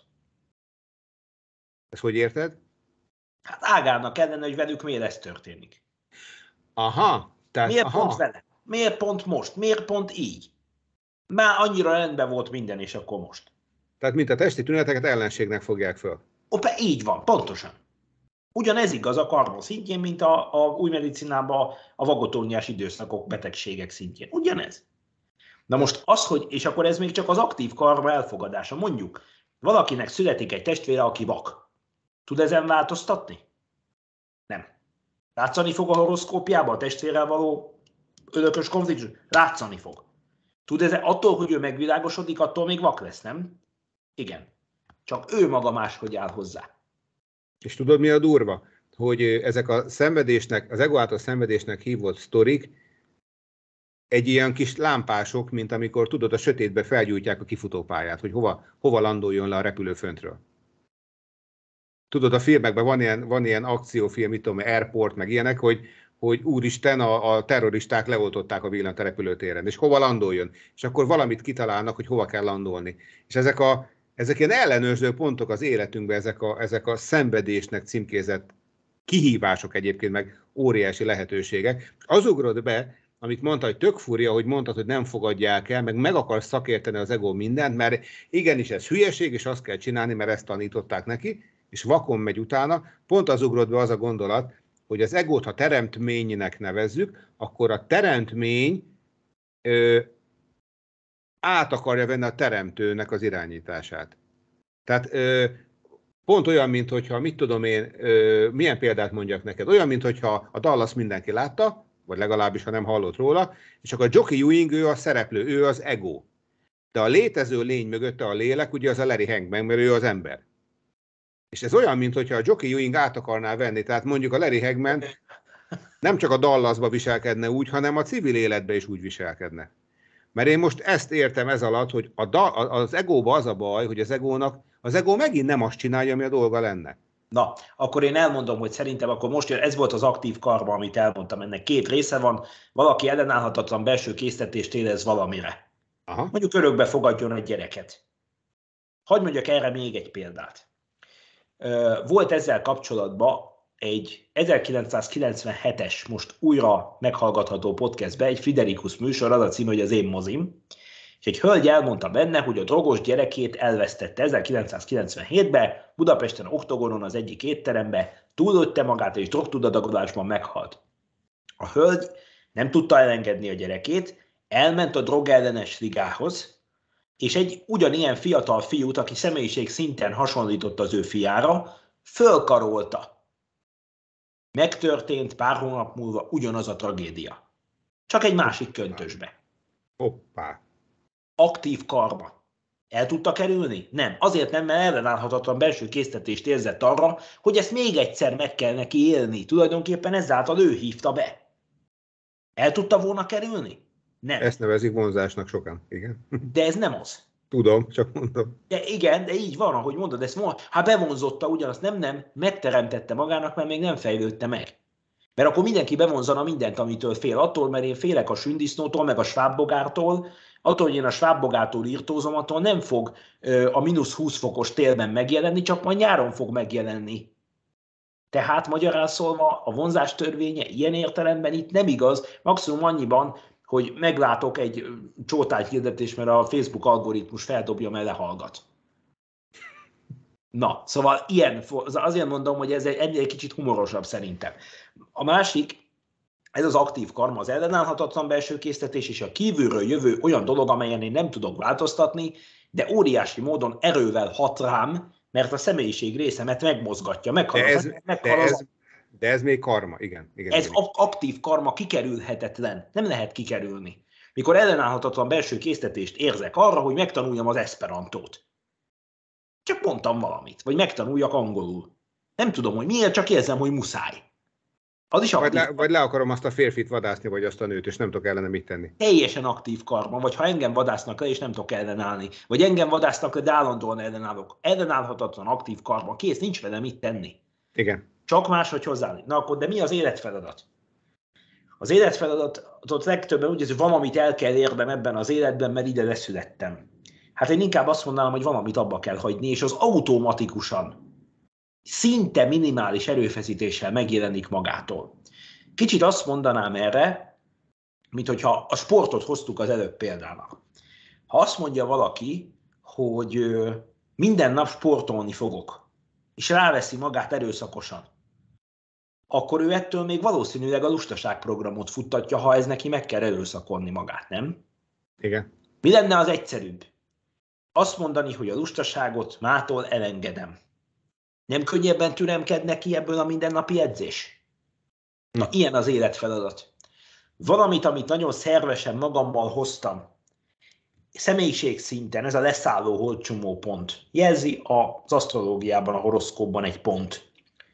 Ezt hogy érted? Hát Ágának kellene, hogy velük miért ez történik. Aha. Tehát, miért pont vele? Miért pont most? Miért pont így? Már annyira rendben volt minden, és akkor most. Tehát mint a testi tüneteket ellenségnek fogják föl. Így van, pontosan. Ugyanez igaz a karma szintjén, mint a új medicinában a vagotóniás időszakok, betegségek szintjén. Ugyanez. Na most az, hogy, és akkor ez még csak az aktív karma elfogadása. Mondjuk, valakinek születik egy testvére, aki vak. Tud ezen változtatni? Nem. Látszani fog a horoszkópjában a testvérrel való örökös konfliktus? Látszani fog. Tud ezen attól, hogy ő megvilágosodik, attól még vak lesz, nem? Igen. Csak ő maga máshogy áll hozzá. És tudod, mi a durva? Hogy ezek a szenvedésnek, az ego által szenvedésnek hívott sztorik egy ilyen kis lámpások, mint amikor tudod, a sötétbe felgyújtják a kifutópályát, hogy hova landoljon le a repülőföntről. Tudod, a filmekben van ilyen akciófilm, mit tudom, Airport, meg ilyenek, hogy úristen, a terroristák leoltották a villant a repülőtéren, és hova landoljon. És akkor valamit kitalálnak, hogy hova kell landolni. És ezek ilyen ellenőrző pontok az életünkben, ezek a szenvedésnek címkézett kihívások egyébként, meg óriási lehetőségek. Az ugrott be, amit mondta, hogy tök furja, hogy mondtad, hogy nem fogadják el, meg akarsz szakérteni az ego mindent, mert igenis ez hülyeség, és azt kell csinálni, mert ezt tanították neki, és vakon megy utána. Pont az ugrott be az a gondolat, hogy az egót, ha teremtménynek nevezzük, akkor a teremtmény át akarja venni a teremtőnek az irányítását. Tehát pont olyan, mint hogyha, mit tudom én, milyen példát mondjak neked, olyan, mint hogyha a Dallas mindenki látta, vagy legalábbis, ha nem hallott róla, és akkor a Jockey Ewing, ő a szereplő, ő az ego. De a létező lény mögötte a lélek, ugye az a Larry Hagman, mert ő az ember. És ez olyan, mint hogyha a Jockey Ewing át akarná venni, tehát mondjuk a Larry Hagman nem csak a Dallasba viselkedne úgy, hanem a civil életbe is úgy viselkedne. Mert én most ezt értem ez alatt, hogy az egóba az a baj, hogy az ego megint nem azt csinálja, ami a dolga lenne. Na, akkor én elmondom, hogy szerintem akkor most jön, ez volt az aktív karma, amit elmondtam, ennek 2 része van, valaki ellenállhatatlan belső késztetést érez valamire. Aha. Mondjuk örökbe fogadjon egy gyereket. Hadd mondjak erre még egy példát. Volt ezzel kapcsolatban egy 1997-es, most újra meghallgatható podcastben egy Friderikus műsor, az a cím, hogy az én mozim, és egy hölgy elmondta benne, hogy a drogos gyerekét elvesztette 1997-ben, Budapesten Oktogonon az egyik étteremben, túlötte magát és drogtudatagolásban meghalt. A hölgy nem tudta elengedni a gyerekét, elment a drogellenes ligához, és egy ugyanilyen fiatal fiút, aki személyiség szinten hasonlított az ő fiára, fölkarolta. Megtörtént pár hónap múlva ugyanaz a tragédia. Csak egy másik köntösbe. Hoppá. Aktív karma. El tudta kerülni? Nem. Azért nem, mert ellenállhatatlan belső késztetést érzett arra, hogy ezt még egyszer meg kell neki élni. Tulajdonképpen ezáltal ő hívta be. El tudta volna kerülni? Nem. Ezt nevezik vonzásnak sokan, igen. De ez nem az. Tudom, csak mondom. De igen, de így van, ahogy mondod, ezt bevonzotta ugyanazt, nem, megteremtette magának, mert még nem fejlődte meg. Mert akkor mindenki bevonzana mindent, amitől fél. Attól, mert én félek a sündisznótól, meg a svábbogártól, attól, hogy én a svábbogártól írtózom, attól nem fog a -20 fokos télben megjelenni, csak majd nyáron fog megjelenni. Tehát magyarán szólva a vonzás törvénye ilyen értelemben itt nem igaz, maximum annyiban, hogy meglátok egy csótágyhirdetést, mert a Facebook algoritmus feldobja, mert lehallgat. Na, szóval ilyen, azért mondom, hogy ez egy kicsit humorosabb szerintem. A másik, ez az aktív karma, az ellenállhatatlan belső késztetés, és a kívülről jövő olyan dolog, amelyen én nem tudok változtatni, de óriási módon erővel hat rám, mert a személyiség részemet megmozgatja, de ez még karma, igen. Ez aktív karma kikerülhetetlen, nem lehet kikerülni. Mikor ellenállhatatlan belső késztetést érzek arra, hogy megtanuljam az eszperantót. Csak mondtam valamit, vagy megtanuljak angolul. Nem tudom, hogy miért, csak érzem, hogy muszáj. Az is vagy le akarom azt a férfit vadászni, vagy azt a nőt, és nem tudok ellene mit tenni. Teljesen aktív karma, vagy ha engem vadásznak le, és nem tudok ellenállni. Vagy engem vadásznak le, de állandóan ellenállok. Ellenállhatatlan aktív karma, kész, nincs vele mit tenni. Igen. Csak máshogy hozzáállni. Na akkor, de mi az életfeladat? Az életfeladatot legtöbben úgy, hogy van, amit el kell érnem ebben az életben, mert ide leszülettem. Hát én inkább azt mondanám, hogy valamit abba kell hagyni, és az automatikusan, szinte minimális erőfeszítéssel megjelenik magától. Kicsit azt mondanám erre, mint hogyha a sportot hoztuk az előbb példának. Ha azt mondja valaki, hogy minden nap sportolni fogok, és ráveszi magát erőszakosan, akkor ő ettől még valószínűleg a lustaságprogramot futtatja, ha ez neki meg kell erőszakolni magát, nem? Igen. Mi lenne az egyszerűbb? Azt mondani, hogy a lustaságot mától elengedem. Nem könnyebben türemkednek ki ebből a mindennapi edzés? Na, ilyen az életfeladat. Valamit, amit nagyon szervesen magammal hoztam, személyiség szinten, ez a leszálló holdcsomó pont, jelzi az asztrológiában, a horoszkópban egy pont.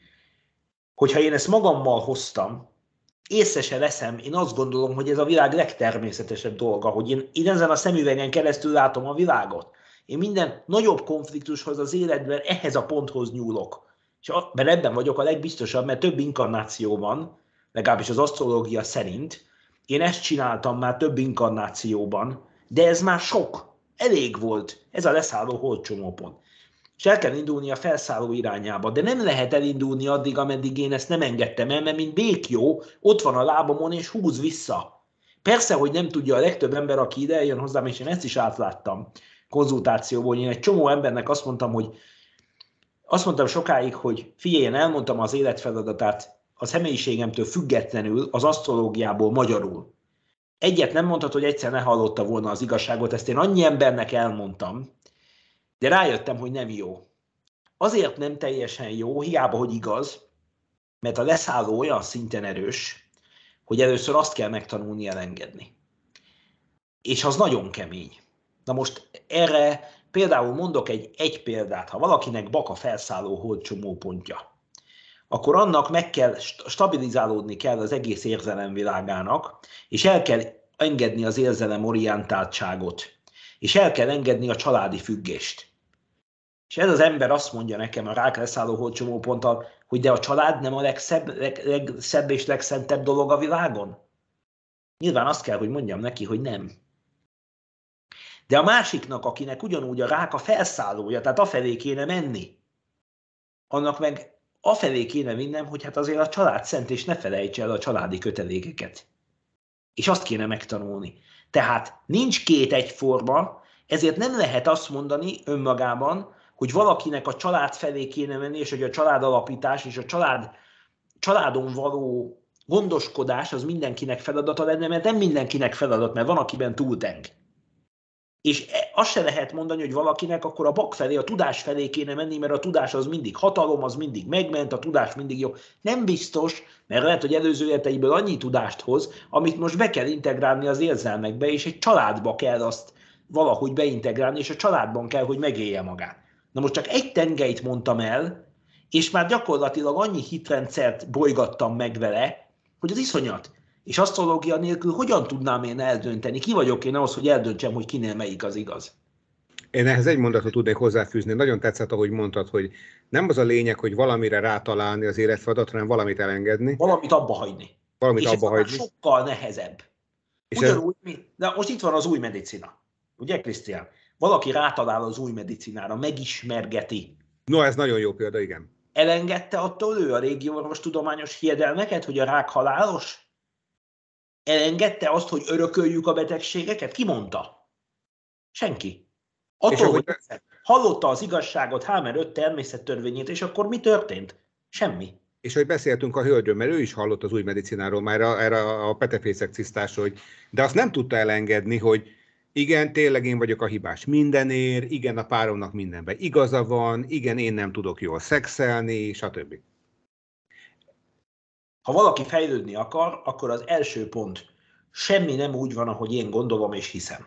Hogyha én ezt magammal hoztam, észre se veszem, én azt gondolom, hogy ez a világ legtermészetesebb dolga, hogy én ezen a szemüvegen keresztül látom a világot. Én minden nagyobb konfliktushoz az életben ehhez a ponthoz nyúlok. És mert ebben vagyok a legbiztosabb, mert több inkarnáció van, legalábbis az asztrológia szerint. Én ezt csináltam már több inkarnációban, de ez már sok. Elég volt. Ez a leszálló holdcsomópont. És el kell indulni a felszálló irányába, de nem lehet elindulni addig, ameddig én ezt nem engedtem el, mert mint békjó, ott van a lábamon és húz vissza. Persze, hogy nem tudja a legtöbb ember, aki ide eljön hozzám, és én ezt is átláttam konzultációból. Én egy csomó embernek azt mondtam sokáig, hogy figyelj, én elmondtam az életfeladatát a személyiségemtől függetlenül, az asztrológiából magyarul. Egyet nem mondhat, hogy egyszer ne hallotta volna az igazságot, ezt én annyi embernek elmondtam, de rájöttem, hogy nem jó. Azért nem teljesen jó, hiába, hogy igaz, mert a leszálló olyan szinten erős, hogy először azt kell megtanulni elengedni. És az nagyon kemény. Na most erre például mondok egy példát. Ha valakinek bak a felszálló holdcsomópontja, akkor annak meg kell, stabilizálódni kell az egész érzelemvilágának, és el kell engedni az érzelemorientáltságot, és el kell engedni a családi függést. És ez az ember azt mondja nekem a rák leszálló holdcsomóponttal, hogy de a család nem a legszebb és legszentebb dolog a világon? Nyilván azt kell, hogy mondjam neki, hogy nem. De a másiknak, akinek ugyanúgy a rák a felszállója, tehát afelé kéne menni, annak meg afelé kéne vinnem, hogy hát azért a család szent, és ne felejts el a családi kötelékeket. És azt kéne megtanulni. Tehát nincs két egyforma, ezért nem lehet azt mondani önmagában, hogy valakinek a család felé kéne menni, és hogy a családalapítás és a családon való gondoskodás az mindenkinek feladata lenne, mert nem mindenkinek feladat, mert van, akiben túlteng. És azt se lehet mondani, hogy valakinek akkor a bak felé, a tudás felé kéne menni, mert a tudás az mindig hatalom, az mindig megment, a tudás mindig jó. Nem biztos, mert lehet, hogy előző életeiből annyi tudást hoz, amit most be kell integrálni az érzelmekbe, és egy családba kell azt valahogy beintegrálni, és a családban kell, hogy megélje magát. Na most csak egy tengelyt mondtam el, és már gyakorlatilag annyi hitrendszert bolygattam meg vele, hogy az iszonyat. És asztrológia nélkül hogyan tudnám én eldönteni? Ki vagyok én ahhoz, hogy eldöntsem, hogy kinél melyik az igaz? Én ehhez egy mondatot tudnék hozzáfűzni. Nagyon tetszett, ahogy mondtad, hogy nem az a lényeg, hogy valamire rátalálni az életfeladat, hanem valamit elengedni. Valamit abba hagyni. Valamit és abba hagyni. Sokkal nehezebb. És ugyanúgy, de most itt van az új medicina. Ugye, Krisztián? Valaki rátalál az új medicinára, megismergeti. No, ez nagyon jó példa, igen. Elengedte attól ő a régi orvostudományos hiedelmeket, hogy a rák halálos? Elengedte azt, hogy örököljük a betegségeket? Ki mondta? Senki. Attól, hogy hallotta az igazságot, Hammer 5 természettörvényét, és akkor mi történt? Semmi. És hogy beszéltünk a hölgyről, mert ő is hallott az új medicináról, már erre a petefészek cisztásról, de azt nem tudta elengedni, hogy igen, tényleg én vagyok a hibás mindenért, igen, a páromnak mindenben igaza van, igen, én nem tudok jól szexelni, stb. Ha valaki fejlődni akar, akkor az első pont, semmi nem úgy van, ahogy én gondolom és hiszem.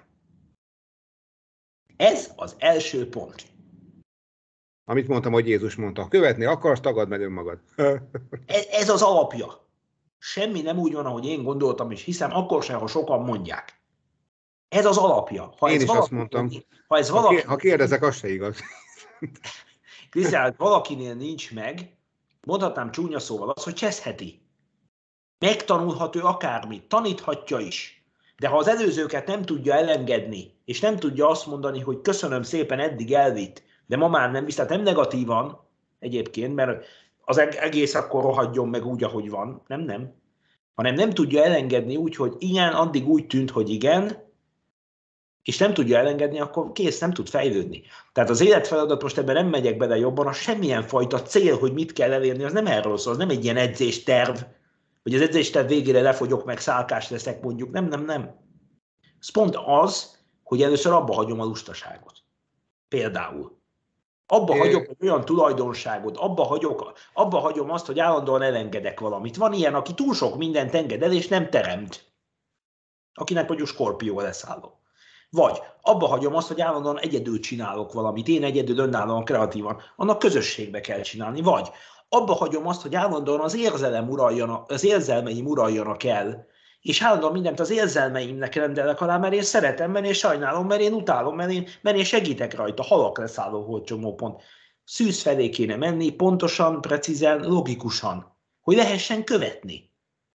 Ez az első pont. Amit mondtam, hogy Jézus mondta, követni akarsz, tagadd meg önmagad. Ez az alapja. Semmi nem úgy van, ahogy én gondoltam és hiszem, akkor sem, ha sokan mondják. Ez az alapja. Én is azt mondtam. Ha kérdezek, az se igaz. Krisztián, valakinél nincs meg, mondhatnám csúnya szóval az, hogy cseszheti. Megtanulhat ő akármit, taníthatja is. De ha az előzőket nem tudja elengedni, és nem tudja azt mondani, hogy köszönöm szépen, eddig elvitt, de ma már nem visz, tehát nem negatívan egyébként, mert az egész akkor rohadjon meg úgy, ahogy van. Nem. Hanem nem tudja elengedni úgy, hogy igen, addig úgy tűnt, hogy igen, és nem tudja elengedni, akkor kész, nem tud fejlődni. Tehát az életfeladat, most ebben nem megyek bele jobban, az semmilyen fajta cél, hogy mit kell elérni, az nem erről szól, az nem egy ilyen edzésterv, hogy az edzésterv végére lefogyok, meg szálkás leszek mondjuk. Nem. Ez pont az, hogy először abba hagyom a lustaságot. Például. Abba hagyok egy olyan tulajdonságot, abba hagyom azt, hogy állandóan elengedek valamit. Van ilyen, aki túl sok mindent enged el, és nem teremt. Akinek mondjuk Skorpió leszálló. Vagy abba hagyom azt, hogy állandóan egyedül csinálok valamit, én egyedül önállóan kreatívan, annak közösségbe kell csinálni. Vagy abba hagyom azt, hogy állandóan az érzelmeim uraljanak el, és állandóan mindent az érzelmeimnek rendelek alá, mert én szeretem, mert én sajnálom, mert én utálom, mert én segítek rajta, halak leszálló holcsomópont. Szűz felé kéne menni, pontosan, precízen, logikusan, hogy lehessen követni.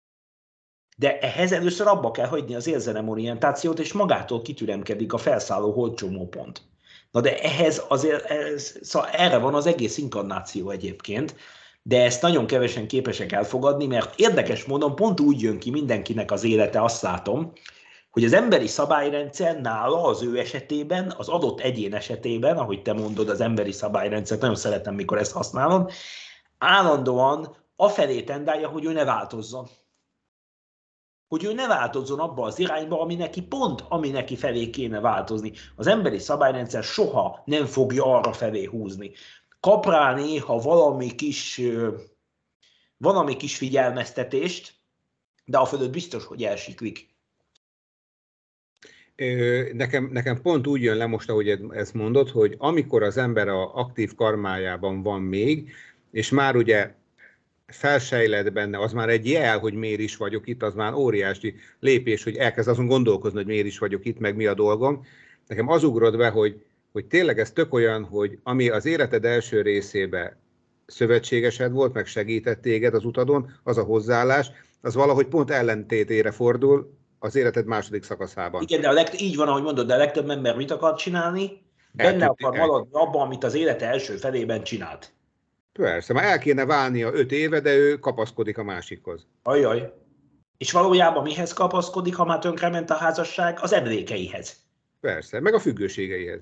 De ehhez először abba kell hagyni az érzelemorientációt, és magától kitüremkedik a felszálló holdcsomópont. Na de ehhez azért, szóval erre van az egész inkarnáció egyébként, de ezt nagyon kevesen képesek elfogadni, mert érdekes módon pont úgy jön ki mindenkinek az élete, azt látom, hogy az emberi szabályrendszer nála az ő esetében, az adott egyén esetében, ahogy te mondod, az emberi szabályrendszert, nagyon szeretem, mikor ezt használom, állandóan afelé tendálja, hogy ő ne változzon. Hogy ő ne változzon abba az irányba, ami neki felé kéne változni. Az emberi szabályrendszer soha nem fogja arra felé húzni. Kap rá néha valami kis figyelmeztetést, de a fölött biztos, hogy elsiklik. Nekem pont úgy jön le most, ahogy ezt mondod, hogy amikor az ember a aktív karmájában van még, és már ugye felsejled benne, az már egy jel, hogy miért is vagyok itt, az már óriási lépés, hogy elkezd azon gondolkozni, hogy miért is vagyok itt, meg mi a dolgom. Nekem az ugrott be, hogy tényleg ez tök olyan, hogy ami az életed első részébe szövetségesed volt, meg segített téged az utadon, az a hozzáállás, az valahogy pont ellentétére fordul az életed második szakaszában. Igen, de így van, ahogy mondod, de a legtöbb ember mit akar csinálni? Benne akar maradni abban, amit az élete első felében csinált. Persze, már el kéne válnia 5 éve, de ő kapaszkodik a másikhoz. Ajaj. És valójában mihez kapaszkodik, ha már tönkrement a házasság? Az emlékeihez. Persze, meg a függőségeihez.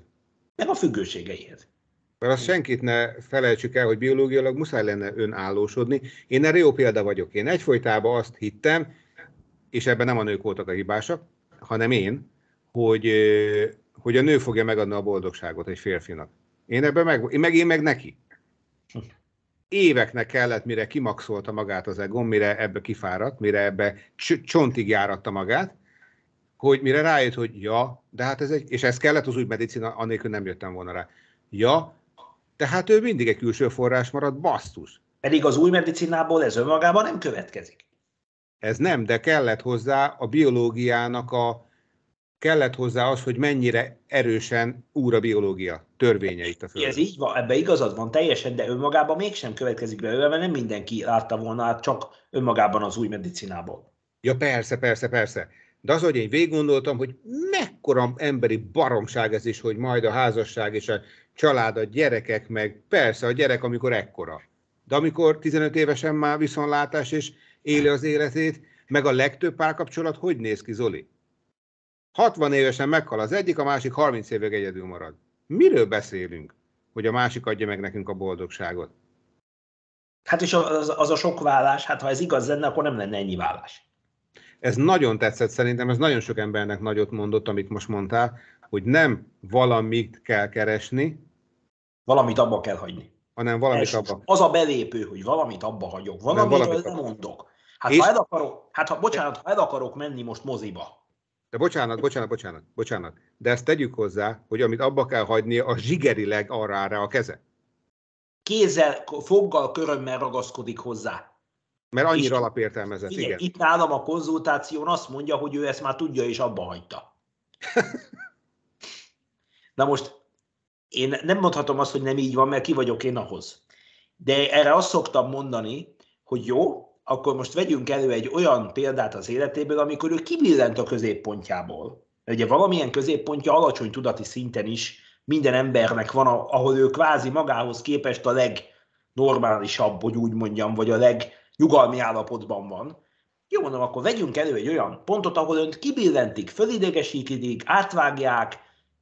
Mert azt senkit ne felejtsük el, hogy biológiailag muszáj lenne önállósodni. Én erre jó példa vagyok. Én egyfolytában azt hittem, és ebben nem a nők voltak a hibásak, hanem én, hogy hogy a nő fogja megadni a boldogságot egy férfinak. Én meg neki. Éveknek kellett, mire kimaxolta magát az egom, mire ebbe kifáradt, mire ebbe csontig járatta magát, hogy mire rájött, hogy ja, de hát és ez kellett az új medicina, anélkül nem jöttem volna rá. Ja, tehát ő mindig egy külső forrás marad, basztus. Pedig az új medicinából ez önmagában nem következik. Ez nem, de kellett hozzá a biológiának kellett hozzá az, hogy mennyire erősen úr a biológia törvénye itt a Földön. Ez így van, ebben igazad van teljesen, de önmagában mégsem következik belőle, mert nem mindenki látta volna át csak önmagában az új medicinából. Ja, persze. De az, hogy én végig gondoltam, hogy mekkora emberi baromság ez is, hogy majd a házasság és a család, a gyerekek, meg persze a gyerek, amikor ekkora. De amikor 15 évesen már viszontlátás és éli az életét, meg a legtöbb párkapcsolat hogy néz ki, Zoli? 60 évesen meghal az egyik, a másik 30 évig egyedül marad. Miről beszélünk, hogy a másik adja meg nekünk a boldogságot? Hát és az a sok vállás, hát ha ez igaz lenne, akkor nem lenne ennyi vállás. Ez nagyon tetszett szerintem, ez nagyon sok embernek nagyot mondott, amit most mondtál, hogy nem valamit kell keresni, valamit abba kell hagyni. Hanem valamit abba. Az a belépő, hogy valamit abba hagyok, valamiről nem mondok. Hát és... ha el akarok menni most moziba. De bocsánat. De ezt tegyük hozzá, hogy amit abba kell hagyni, a zsigerileg arra áll rá a keze. Kézzel, foggal, körömmel ragaszkodik hozzá. Mert annyira alapértelmezett, igen. Itt nálam a konzultáción azt mondja, hogy ő ezt már tudja és abba hagyta. Na most én nem mondhatom azt, hogy nem így van, mert ki vagyok én ahhoz. De erre azt szoktam mondani, hogy jó, akkor most vegyünk elő egy olyan példát az életéből, amikor ő kibillent a középpontjából. Ugye valamilyen középpontja alacsony tudati szinten is minden embernek van, ahol ő kvázi magához képest a legnormálisabb, hogy úgy mondjam, vagy a legnyugalmi állapotban van. Jó, mondom, akkor vegyünk elő egy olyan pontot, ahol önt kibillentik, fölidegesítik, átvágják,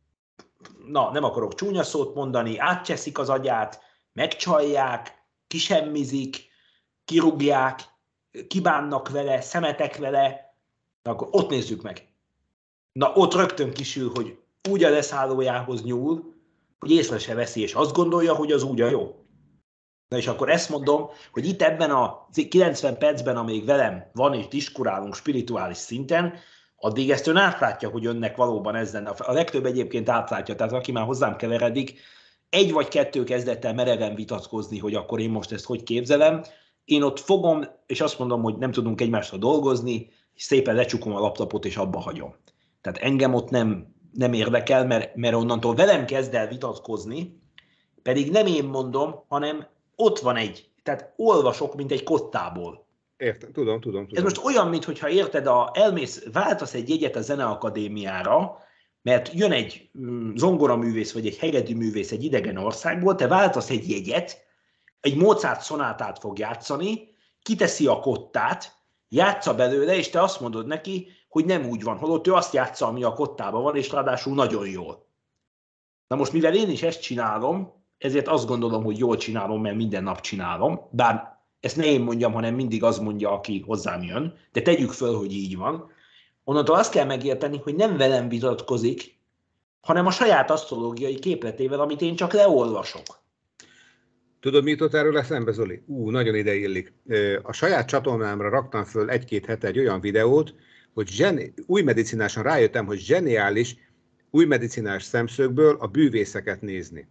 nem akarok csúnya szót mondani, átcseszik az agyát, megcsalják, kisemmizik, kirúgják, kibánnak vele, szemetek vele, akkor ott nézzük meg. Na, ott rögtön kisül, hogy úgy a leszállójához nyúl, hogy észre se veszi, és azt gondolja, hogy az úgy a jó. Na és akkor ezt mondom, hogy itt ebben a 90 percben, amíg velem van és diskurálunk spirituális szinten, addig ezt ön átlátja, hogy önnek valóban ez lenne. A legtöbb egyébként átlátja, tehát aki már hozzám keveredik, 1 vagy 2 kezdett el mereven vitatkozni, hogy akkor én most ezt hogy képzelem. Én ott fogom, és azt mondom, hogy nem tudunk egymásra dolgozni, és szépen lecsukom a laptopot, és abba hagyom. Tehát engem ott nem érdekel, mert onnantól velem kezd el vitatkozni, pedig nem én mondom, hanem ott van tehát olvasok, mint egy kottából. Értem, tudom. Ez most olyan, mintha érted, váltasz egy jegyet a Zeneakadémiára, mert jön egy zongoraművész vagy egy hegedűművész egy idegen országból, te váltasz egy jegyet, egy Mozart szonátát fog játszani, kiteszi a kottát, játsza belőle, és te azt mondod neki, hogy nem úgy van, holott ő azt játsza, ami a kottában van, és ráadásul nagyon jól. Na most, mivel én is ezt csinálom, ezért azt gondolom, hogy jól csinálom, mert minden nap csinálom, bár ezt ne én mondjam, hanem mindig az mondja, aki hozzám jön, de tegyük föl, hogy így van. Onnantól azt kell megérteni, hogy nem velem vitatkozik, hanem a saját asztrológiai képletével, amit én csak leolvasok. Tudod, mi jutott erről eszembe, Zoli? Nagyon ide illik. A saját csatornámra raktam föl 1-2 hete egy olyan videót, hogy új medicinásan rájöttem, hogy zseniális új medicinás szemszögből a bűvészeket nézni.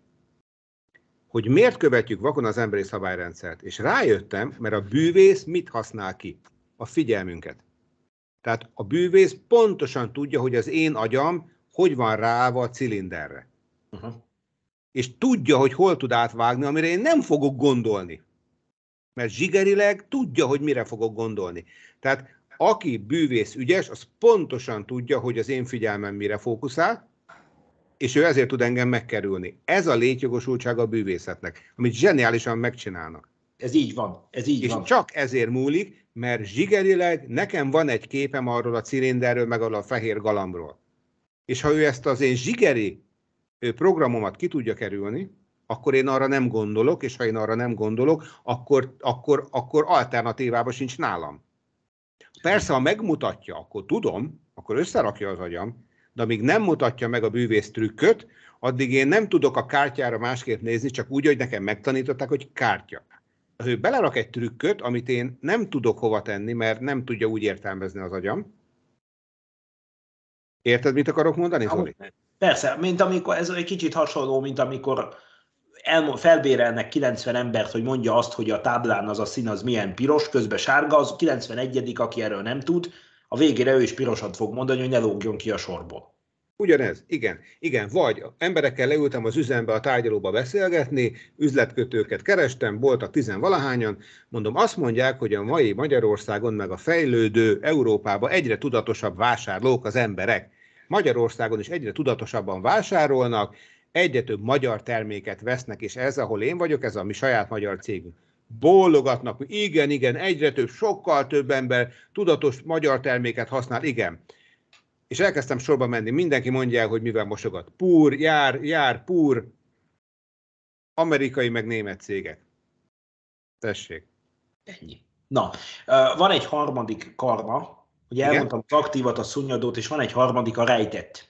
Hogy miért követjük vakon az emberi szabályrendszert. És rájöttem, mert a bűvész mit használ ki? A figyelmünket. Tehát a bűvész pontosan tudja, hogy az én agyam hogy van ráállva a cilinderre. És tudja, hogy hol tud átvágni, amire én nem fogok gondolni. Mert zsigerileg tudja, hogy mire fogok gondolni. Tehát aki bűvész ügyes, az pontosan tudja, hogy az én figyelmem mire fókuszál, és ő ezért tud engem megkerülni. Ez a létjogosultsága a bűvészetnek, amit zseniálisan megcsinálnak. Ez így van, és csak ezért múlik, mert zsigerileg nekem van egy képem arról a cilinderről, meg arról a fehér galambról. És ha ő ezt az én zsigeri programomat ki tudja kerülni, akkor én arra nem gondolok, és ha én arra nem gondolok, akkor alternatívába sincs nálam. Persze, ha megmutatja, akkor tudom, akkor összerakja az agyam, de amíg nem mutatja meg a bűvész trükköt, addig én nem tudok a kártyára másképp nézni, csak úgy, hogy nekem megtanították, hogy kártya. Ő belerak egy trükköt, amit én nem tudok hova tenni, mert nem tudja úgy értelmezni az agyam. Érted, mit akarok mondani, Zoli? Persze, mint amikor, ez egy kicsit hasonló, mint amikor felbérelnek 90 embert, hogy mondja azt, hogy a táblán az a szín az milyen piros, közben sárga, az 91. aki erről nem tud, a végére ő is pirosat fog mondani, hogy ne lógjon ki a sorból. Ugyanez, igen, vagy emberekkel leültem az üzembe, a tárgyalóba beszélgetni, üzletkötőket kerestem, voltak 10-valahányan, mondom, azt mondják, hogy a mai Magyarországon, meg a fejlődő Európában egyre tudatosabb vásárlók az emberek. Magyarországon is egyre tudatosabban vásárolnak, egyre több magyar terméket vesznek, és ez, ahol én vagyok, ez a mi saját magyar cégünk. Bólogatnak, hogy igen, egyre több, sokkal több ember tudatos magyar terméket használ, igen. És elkezdtem sorba menni, mindenki mondja, hogy mivel mosogat. Púr, jár, púr, amerikai meg német cégek. Tessék. Ennyi. Na, van egy harmadik karma, ugye elmondtam az aktívat, a szunnyadót, és van egy harmadik, a rejtett.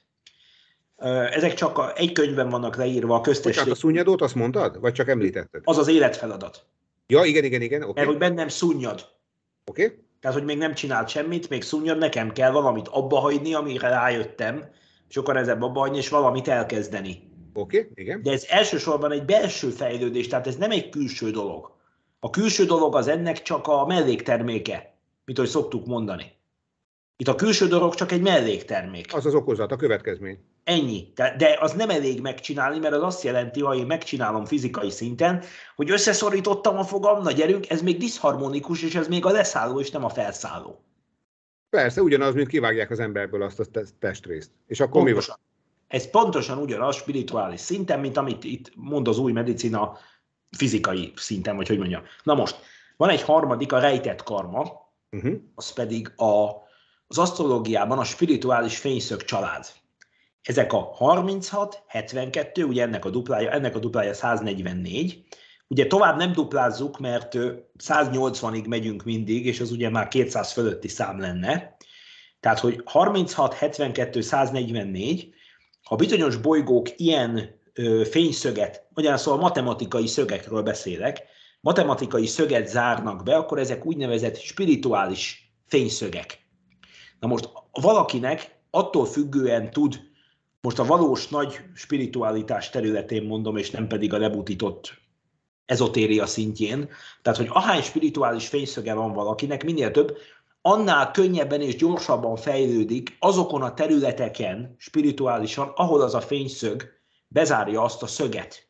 Ezek csak egy könyvben vannak leírva, a köztes... Bocsánat, a szunnyadót azt mondtad? Vagy csak említetted? Az az életfeladat. Ja, igen, okay. Mert hogy bennem szunnyad. Oké. Tehát, hogy még nem csinált semmit, még szunnyad, nekem kell valamit abba hagyni, amire rájöttem, sokkal nehezebb abba hagyni, és valamit elkezdeni. Oké, igen. De ez elsősorban egy belső fejlődés, tehát ez nem egy külső dolog. A külső dolog az ennek csak a mellékterméke, mint ahogy szoktuk mondani. Itt a külső dolog csak egy melléktermék. Az az okozat, a következmény. Ennyi. De az nem elég megcsinálni, mert az azt jelenti, ha én megcsinálom fizikai szinten, hogy összeszorítottam a fogam, na gyerünk, ez még diszharmonikus, és ez még a leszálló, és nem a felszálló. Persze, ugyanaz, mint kivágják az emberből azt a testrészt. És akkor pontosan. Mi van? Ez pontosan ugyanaz spirituális szinten, mint amit itt mond az új medicina fizikai szinten, vagy hogy mondjam. Na most, van egy harmadik, a rejtett karma, az pedig az asztrológiában a spirituális fényszög család. Ezek a 36, 72, ugye ennek a duplája 144. Ugye tovább nem duplázzuk, mert 180-ig megyünk mindig, és az ugye már 200 fölötti szám lenne. Tehát, hogy 36, 72, 144, ha bizonyos bolygók ilyen fényszöget, magyarán szóval matematikai szögekről beszélek, matematikai szöget zárnak be, akkor ezek úgynevezett spirituális fényszögek. Na most valakinek attól függően tud, most a valós nagy spiritualitás területén mondom, és nem pedig a lebutított ezotéria szintjén, tehát hogy ahány spirituális fényszöge van valakinek, minél több, annál könnyebben és gyorsabban fejlődik azokon a területeken spirituálisan, ahol az a fényszög bezárja azt a szöget.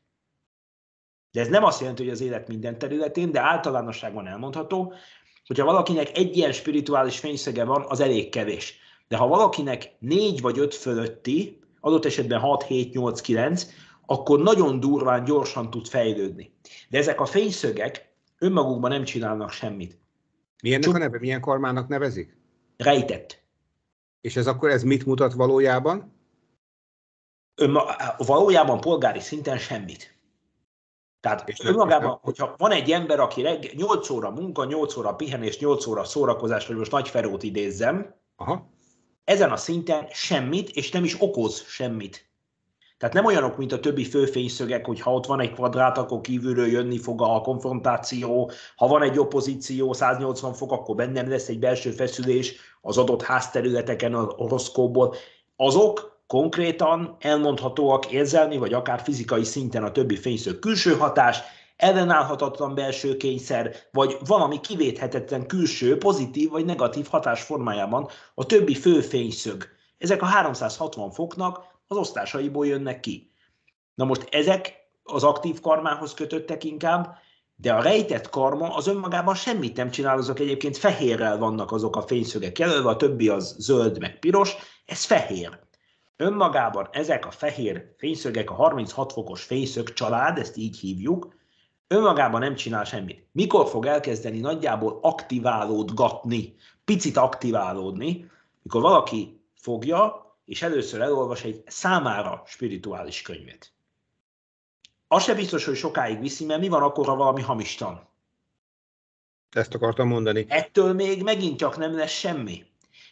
De ez nem azt jelenti, hogy az élet minden területén, de általánosságban elmondható, hogyha valakinek egy ilyen spirituális fényszöge van, az elég kevés. De ha valakinek 4 vagy 5 fölötti, adott esetben 6, 7, 8, 9, akkor nagyon durván, gyorsan tud fejlődni. De ezek a fényszögek önmagukban nem csinálnak semmit. Milyennek a neve? Milyen karmának nevezik? Rejtett. És ez mit mutat valójában? Valójában polgári szinten semmit. Tehát önmagában, hogyha van egy ember, aki 8 óra munka, 8 óra pihenés, 8 óra szórakozás, vagy most Nagy Ferót idézzem, ezen a szinten semmit, és nem is okoz semmit. Tehát nem olyanok, mint a többi főfényszögek, hogy ha ott van egy kvadrát, akkor kívülről jönni fog a konfrontáció, ha van egy opozíció 180 fok, akkor bennem lesz egy belső feszülés az adott házterületeken az horoszkópból. Azok konkrétan elmondhatóak érzelmi, vagy akár fizikai szinten a többi fényszög külső hatás, ellenállhatatlan belső kényszer, vagy valami kivéthetetlen külső, pozitív vagy negatív hatás formájában a többi főfényszög. Ezek a 360 foknak az osztásaiból jönnek ki. Na most ezek az aktív karmához kötöttek inkább, de a rejtett karma az önmagában semmit nem csinál, azok egyébként fehérrel vannak azok a fényszögek jelölve, a többi az zöld meg piros, ez fehér. Önmagában ezek a fehér fényszögek, a 36 fokos fényszög család, ezt így hívjuk, önmagában nem csinál semmit. Mikor fog elkezdeni nagyjából aktiválódgatni, picit aktiválódni, mikor valaki fogja, és először elolvas egy számára spirituális könyvet. Az se biztos, hogy sokáig viszi, mert mi van akkor, ha valami hamistan? Ezt akartam mondani. Ettől még megint csak nem lesz semmi.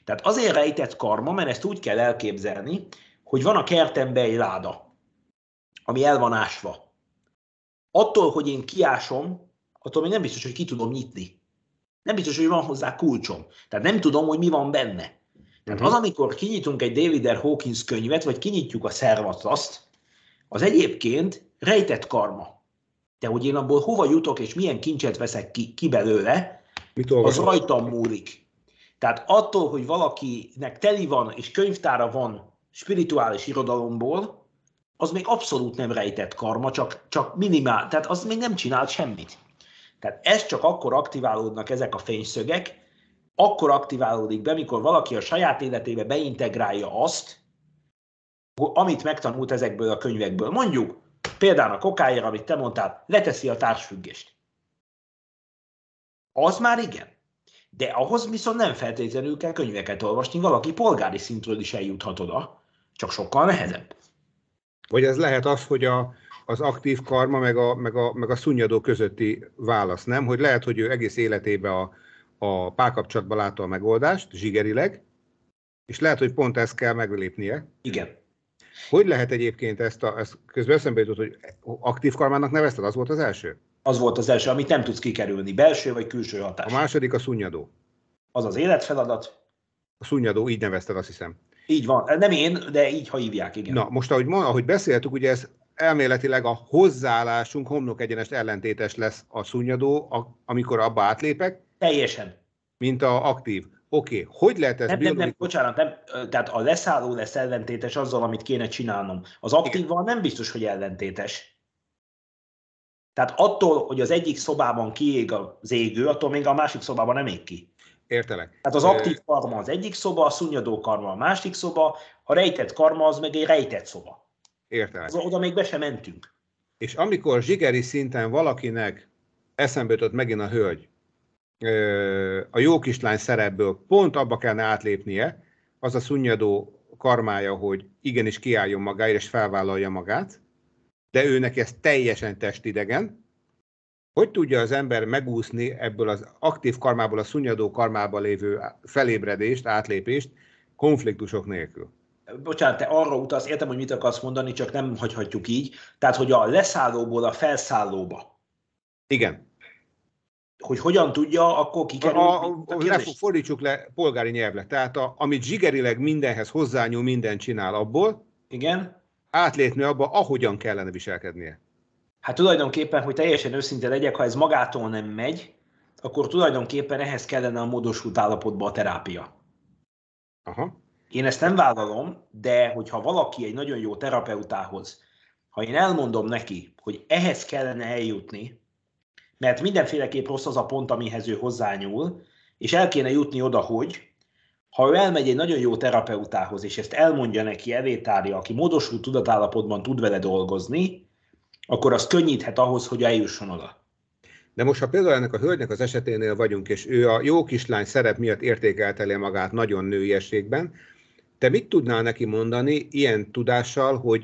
Tehát azért rejtett karma, mert ezt úgy kell elképzelni, hogy van a kertemben egy láda, ami el van ásva. Attól, hogy én kiásom, attól még nem biztos, hogy ki tudom nyitni. Nem biztos, hogy van hozzá kulcsom. Tehát nem tudom, hogy mi van benne. Tehát az, amikor kinyitunk egy David R. Hawkins könyvet, vagy kinyitjuk a szervatlaszt, az egyébként rejtett karma. De hogy én abból hova jutok, és milyen kincset veszek ki belőle, az rajtam múlik. Tehát attól, hogy valakinek teli van, és könyvtára van spirituális irodalomból, az még abszolút nem rejtett karma, csak minimál, tehát az még nem csinált semmit. Tehát ez csak akkor aktiválódnak ezek a fényszögek, akkor aktiválódik be, mikor valaki a saját életébe beintegrálja azt, amit megtanult ezekből a könyvekből. Mondjuk, például a kokáért, amit te mondtál, leteszi a társfüggést. Az már igen. De ahhoz viszont nem feltétlenül kell könyveket olvasni, valaki polgári szintről is eljuthat oda, csak sokkal nehezebb. Vagy ez lehet az, hogy az aktív karma meg a szunnyadó közötti válasz, nem? Hogy lehet, hogy ő egész életében a párkapcsolatban látta a megoldást, zsigerileg, és lehet, hogy pont ezt kell meglépnie. Igen. Hogy lehet egyébként ezt közben eszembe jutott, hogy aktív karmának nevezted, az volt az első? Az volt az első, amit nem tudsz kikerülni, belső vagy külső hatás. A második a szunnyadó. Az az életfeladat. A szunnyadó, így nevezted, azt hiszem. Így van, nem én, de így, ha hívják, igen. Na, most ahogy beszéltük, ugye ez elméletileg a hozzáállásunk homlok egyenest ellentétes lesz a szunnyadó, amikor abba átlépek. Teljesen. Mint a aktív. Oké, hogy lehet ez nem, bocsánat, nem, tehát a leszálló lesz ellentétes azzal, amit kéne csinálnom. Az aktívval nem biztos, hogy ellentétes. Tehát attól, hogy az egyik szobában kiég az égő, attól még a másik szobában nem ég ki. Értelek. Tehát az aktív karma az egyik szoba, a szunnyadó karma a másik szoba, a rejtett karma az meg egy rejtett szoba. Értelek. Oda még be sem mentünk. És amikor zsigeri szinten valakinek eszembe jutott megint a hölgy, a jó kislány szerepből pont abba kellene átlépnie, az a szunnyadó karmája, hogy igenis kiálljon magáért és felvállalja magát, de őnek ez teljesen testidegen. Hogy tudja az ember megúszni ebből az aktív karmából a szunnyadó karmába lévő felébredést, átlépést konfliktusok nélkül? Bocsánat, te arra utalsz, értem, hogy mit akarsz mondani, csak nem hagyhatjuk így. Tehát, hogy a leszállóból a felszállóba. Igen. Hogy hogyan tudja, akkor kikerül. Fordítsuk le polgári nyelvre. Tehát amit zsigerileg mindenhez hozzányúl, mindent csinál abból, igen, átlépni abba, ahogyan kellene viselkednie. Hát tulajdonképpen, hogy teljesen őszinte legyek, ha ez magától nem megy, akkor tulajdonképpen ehhez kellene a módosult állapotba a terápia. Aha. Én ezt nem vállalom, de hogyha valaki egy nagyon jó terapeutához, ha én elmondom neki, hogy ehhez kellene eljutni, mert mindenféleképp rossz az a pont, amihez ő hozzányúl, és el kéne jutni oda, hogy ha ő elmegy egy nagyon jó terapeutához, és ezt elmondja neki, elétárja, aki módosult tudatállapotban tud vele dolgozni, akkor az könnyíthet ahhoz, hogy eljusson oda. De most, ha például ennek a hölgynek az eseténél vagyunk, és ő a jó kislány szerep miatt értékelteli magát nagyon nőiességben, te mit tudnál neki mondani ilyen tudással, hogy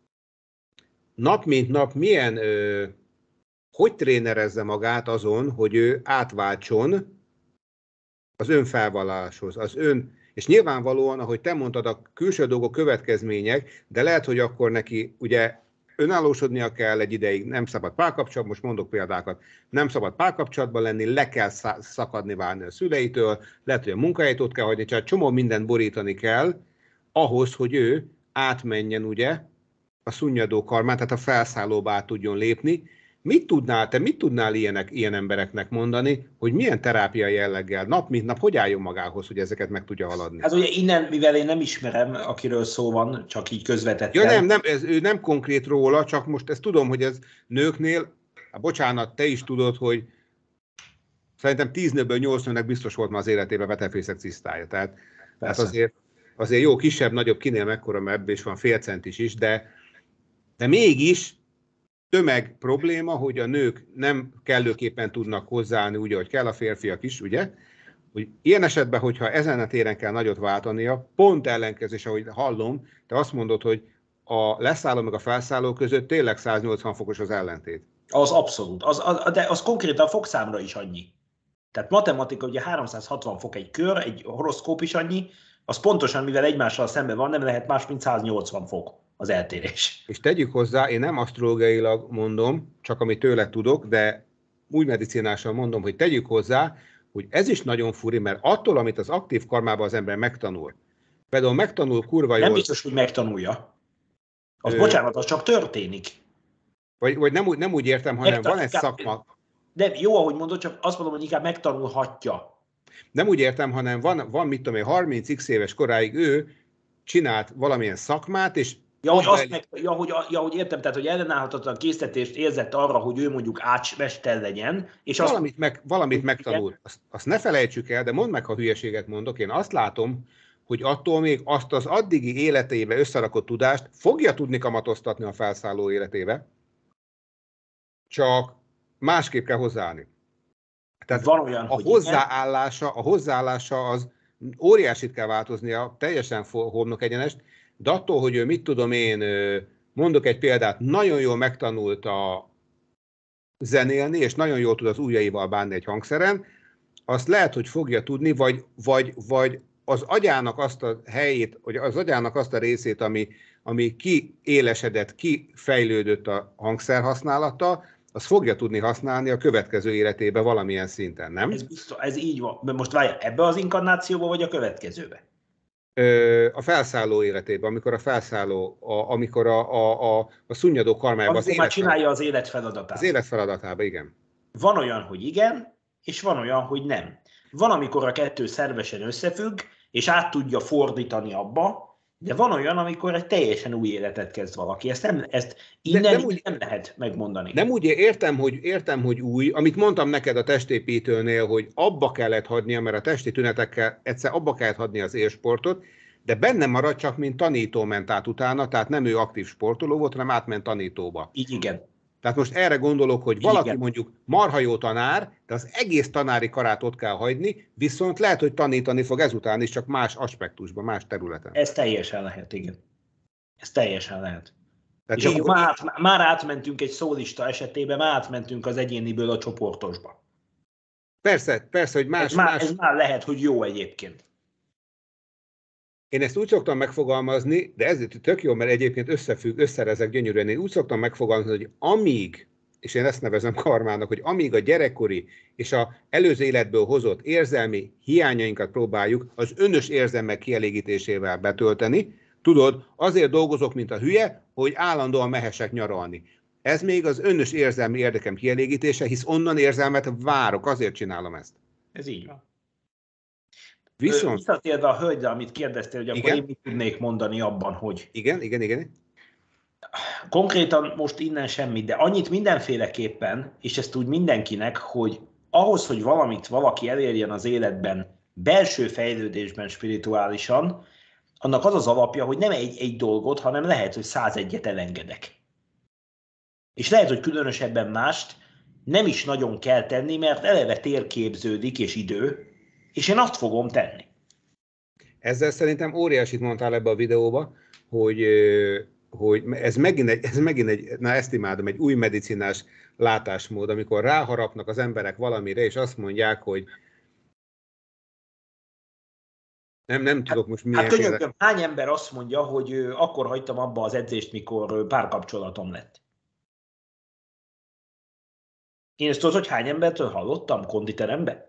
nap mint nap milyen, hogy trénerezze magát azon, hogy ő átváltson az önfelvalláshoz, és nyilvánvalóan, ahogy te mondtad, a külső dolgok következmények, de lehet, hogy akkor neki ugye önállósodnia kell egy ideig, nem szabad párkapcsolatban, most mondok példákat, nem szabad párkapcsolatban lenni, le kell szakadni, válni a szüleitől, lehet, hogy a munkahelyét ott kell hagyni, csak csomó mindent borítani kell, ahhoz, hogy ő átmenjen ugye a szunnyadó karmán, tehát a felszállóba át tudjon lépni. Mit tudnál ilyen embereknek mondani, hogy milyen terápia jelleggel, nap mint nap, hogy álljon magához, hogy ezeket meg tudja haladni? Hát ugye innen, mivel én nem ismerem, akiről szó van, csak így közvetetten. Ja ő nem konkrét róla, csak most ezt tudom, hogy ez nőknél, bocsánat, te is tudod, hogy szerintem 10 nőből 8 nőnek biztos volt már az életében vetefészek cisztája. Tehát azért jó, kisebb, nagyobb, kinél mekkora, mert ebből is van fél centis is, de mégis tömeg probléma, hogy a nők nem kellőképpen tudnak hozzáállni úgy, ahogy kell, a férfiak is, ugye? Hogy ilyen esetben, hogyha ezen a téren kell nagyot váltania, pont ellenkezés, ahogy hallom, te azt mondod, hogy a leszálló meg a felszálló között tényleg 180 fokos az ellentét. Az abszolút. De az konkrétan fokszámra is annyi. Tehát matematika, ugye 360 fok egy kör, egy horoszkóp is annyi, az pontosan, mivel egymással szemben van, nem lehet más, mint 180 fok az eltérés. És tegyük hozzá, én nem asztrológiailag mondom, csak amit tőle tudok, de úgy medicinásan mondom, hogy tegyük hozzá, hogy ez is nagyon furi, mert attól, amit az aktív karmában az ember megtanul, például megtanul kurva jól... Nem biztos, hogy megtanulja. Bocsánat, az csak történik. Vagy nem úgy értem, hanem van egy szakma... De jó, ahogy mondod, csak azt mondom, hogy inkább megtanulhatja. Nem úgy értem, hanem van mit tudom én, 30x éves koráig ő csinált valamilyen szakmát, és... hogy értem, tehát hogy ellenállhatatlan késztetést érzett arra, hogy ő mondjuk ácsmester legyen, és valamit megtanult. Azt ne felejtsük el, de mondd meg, ha hülyeséget mondok, én azt látom, hogy attól még azt az addigi életébe összerakott tudást fogja tudni kamatoztatni a felszálló életébe, csak másképp kell hozzáállni. Tehát van olyan, a hozzáállása az óriásit kell változnia, teljesen homlok egyenest, de attól, hogy ő mit tudom én, mondok egy példát, nagyon jól megtanult a zenélni, és nagyon jól tud az ujjaival bánni egy hangszeren, azt lehet, hogy fogja tudni, vagy az agyának azt a helyét, vagy az agyának azt a részét, ami kiélesedett, kifejlődött a hangszer használata, az fogja tudni használni a következő életébe valamilyen szinten, nem? Ez így van. De most várj, ebbe az inkarnációba, vagy a következőbe? A felszálló életében, amikor a felszálló, amikor a szunnyadó karmájában... Amikor már csinálja az életfeladatát. Az életfeladatában, igen. Van olyan, hogy igen, és van olyan, hogy nem. Van, amikor a kettő szervesen összefügg, és át tudja fordítani abba, de van olyan, amikor egy teljesen új életet kezd valaki. Ezt innen nem lehet megmondani. Nem úgy értem, hogy új, amit mondtam neked a testépítőnél, hogy abba kellett hagynia, mert a testi tünetekkel egyszer abba kellett hagyni az élsportot, de benne marad csak, mint tanító ment át utána, tehát nem ő aktív sportoló volt, hanem átment tanítóba. Így igen. Tehát most erre gondolok, hogy valaki mondjuk marha jó tanár, de az egész tanári karát ott kell hagyni, viszont lehet, hogy tanítani fog ezután is, csak más aspektusban, más területen. Ez teljesen lehet, igen. Ez teljesen lehet. Tehát és így már átmentünk egy szólista esetében, már átmentünk az egyéniből a csoportosba. Persze, hogy más... Ez már lehet, hogy jó egyébként. Én ezt úgy szoktam megfogalmazni, de ez tök jó, mert egyébként összerezek gyönyörűen. Én úgy szoktam megfogalmazni, hogy amíg, és én ezt nevezem karmának, hogy amíg a gyerekkori és az előző életből hozott érzelmi hiányainkat próbáljuk az önös érzelmek kielégítésével betölteni, tudod, azért dolgozok, mint a hülye, hogy állandóan mehessek nyaralni. Ez még az önös érzelmi érdekem kielégítése, hisz onnan érzelmet várok, azért csinálom ezt. Ez így van. Viszont... Visszatérve a hölgyre, amit kérdeztél, hogy akkor én mit tudnék mondani abban, hogy... Igen. Konkrétan most innen semmit, de annyit mindenféleképpen, és ezt úgy mindenkinek, hogy ahhoz, hogy valamit valaki elérjen az életben, belső fejlődésben, spirituálisan, annak az az alapja, hogy nem egy dolgot, hanem lehet, hogy 101-et elengedek. És lehet, hogy különösebben mást nem is nagyon kell tenni, mert eleve térképződik és idő, és én azt fogom tenni. Ezzel szerintem óriásit mondtál ebbe a videóba, hogy ez megint egy, na ezt imádom, egy új medicinás látásmód, amikor ráharapnak az emberek valamire, és azt mondják, hogy nem tudok most milyen... Hát könyörgöm, hány ember azt mondja, hogy akkor hagytam abba az edzést, mikor párkapcsolatom lett? Én ezt tudod, hogy hány embertől hallottam konditerembe?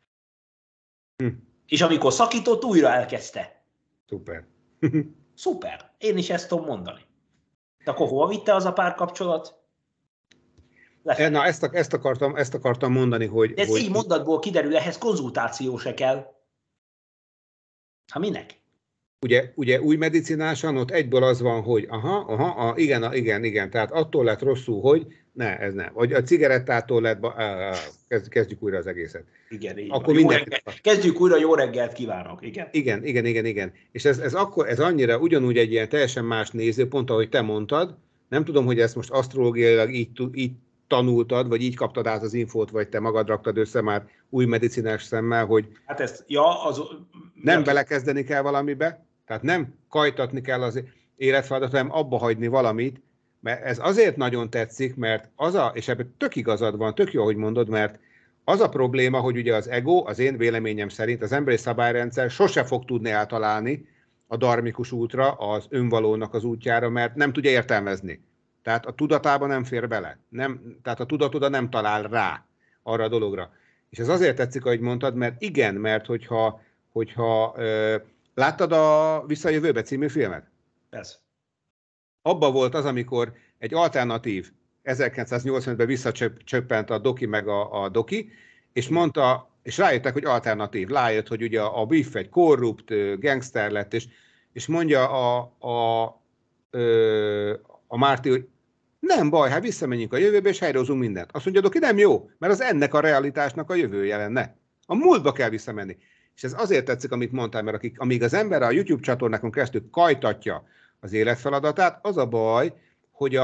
És amikor szakított, újra elkezdte. Szuper. Szuper. Én is ezt tudom mondani. De akkor hova vitte az a párkapcsolat? Na, ezt akartam mondani, hogy... De ez így mondatból kiderül, ehhez konzultáció se kell. Ha minek? Ugye új medicinásan ott egyből az van, hogy igen, tehát attól lett rosszul, hogy ez nem. Vagy a cigarettától lett, kezdjük újra az egészet. Igen, így akkor kezdjük újra, jó reggelt kívánok. Igen. És ez annyira ugyanúgy egy ilyen teljesen más nézőpont, ahogy te mondtad. Nem tudom, hogy ezt most asztrológiailag így tanultad, vagy így kaptad át az infót, vagy te magad raktad össze már új medicinás szemmel, hogy hát nem belekezdeni kell valamibe, tehát nem kajtatni kell az életfeladatot, hanem abba hagyni valamit, mert ez azért nagyon tetszik, mert és ebben tök igazad van, tök jó, hogy mondod, mert Az a probléma, hogy ugye az ego, az én véleményem szerint az emberi szabályrendszer sose fog tudni eltalálni a darmikus útra, az önvalónak az útjára, mert nem tudja értelmezni. Tehát a tudatába nem fér bele. Tehát a tudatoda nem talál rá arra a dologra. És ez azért tetszik, ahogy mondtad, mert igen, mert hogyha láttad a Vissza a jövőbe című filmet? Persze. Abba volt az, amikor egy alternatív 1985-ben visszacsöppent a Doki meg a Doki, és mondta, és rájöttek, hogy alternatív. Rájött, hogy ugye a Biff egy korrupt gangster lett, és mondja a Marty, hogy nem baj, hát visszamegyünk a jövőbe, és helyrehozunk mindent. Azt mondja, Doki, nem jó, mert az ennek a realitásnak a jövője lenne. A múltba kell visszamenni. És ez azért tetszik, amit mondtál, mert amíg az ember a YouTube csatornákon keresztül kajtatja az életfeladatát, az a baj, hogy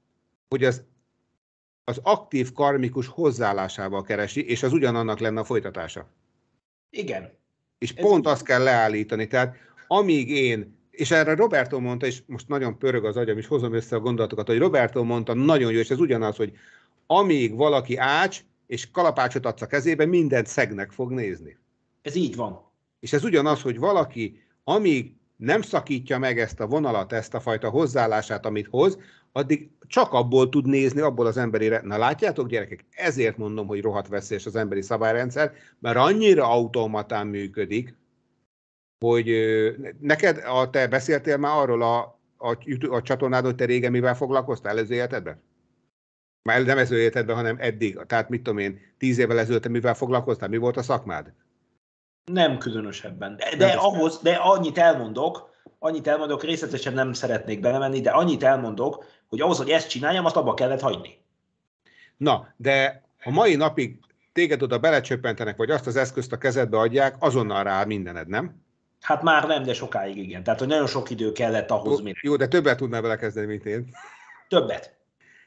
az aktív karmikus hozzáállásával keresi, és az ugyanannak lenne a folytatása. Igen. És pont azt kell leállítani. Tehát amíg én, és erre Roberto mondta, és most nagyon pörög az agyam, és hozom össze a gondolatokat, hogy Roberto mondta, nagyon jó, és ez ugyanaz, hogy amíg valaki ács, és kalapácsot adsz a kezébe, mindent szegnek fog nézni. Ez így van. És ez ugyanaz, hogy valaki, amíg nem szakítja meg ezt a vonalat, ezt a fajta hozzáállását, amit hoz, addig csak abból tud nézni, abból az emberi... Na látjátok, gyerekek, ezért mondom, hogy rohadt veszélyes az emberi szabályrendszer, mert annyira automatán működik, hogy neked, te beszéltél már arról a csatornádon, hogy te régen mivel foglalkoztál előző életedben? Már nem előző életedben, hanem eddig. Tehát mit tudom én, 10 évvel ezelőtt mivel foglalkoztál? Mi volt a szakmád? Nem különösebben. De annyit elmondok, részletesen nem szeretnék belemenni, de annyit elmondok, hogy ahhoz, hogy ezt csináljam, azt abba kellett hagyni. Na, de a mai napig téged oda belecsöppentenek, vagy azt az eszközt a kezedbe adják, azonnal rá mindened, nem? Hát már nem, de sokáig igen. Tehát, hogy nagyon sok idő kellett ahhoz. Jó, de többet tudnál belekezdeni, mint én. Többet.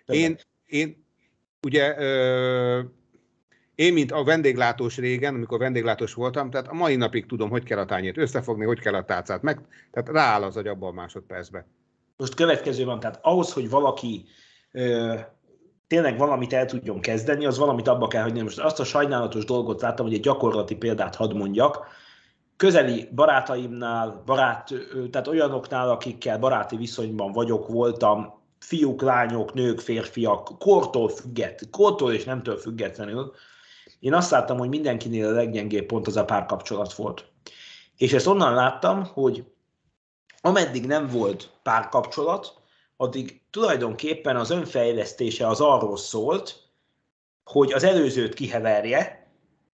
Én ugye, én, mint a vendéglátós régen, amikor vendéglátós voltam, tehát a mai napig tudom, hogy kell a tányért összefogni, hogy kell a tálcát meg, tehát rááll az agy abban a másodpercben. Most következő van, tehát ahhoz, hogy valaki tényleg valamit el tudjon kezdeni, az valamit abba kell hagyni. Most azt a sajnálatos dolgot láttam, hogy egy gyakorlati példát hadd mondjak. Közeli barátaimnál, tehát olyanoknál, akikkel baráti viszonyban voltam, fiúk, lányok, nők, férfiak, kortól és nemtől függetlenül, én azt láttam, hogy mindenkinél a leggyengébb pont az a párkapcsolat volt. És ezt onnan láttam, hogy ameddig nem volt párkapcsolat, addig tulajdonképpen az önfejlesztése az arról szólt, hogy az előzőt kiheverje,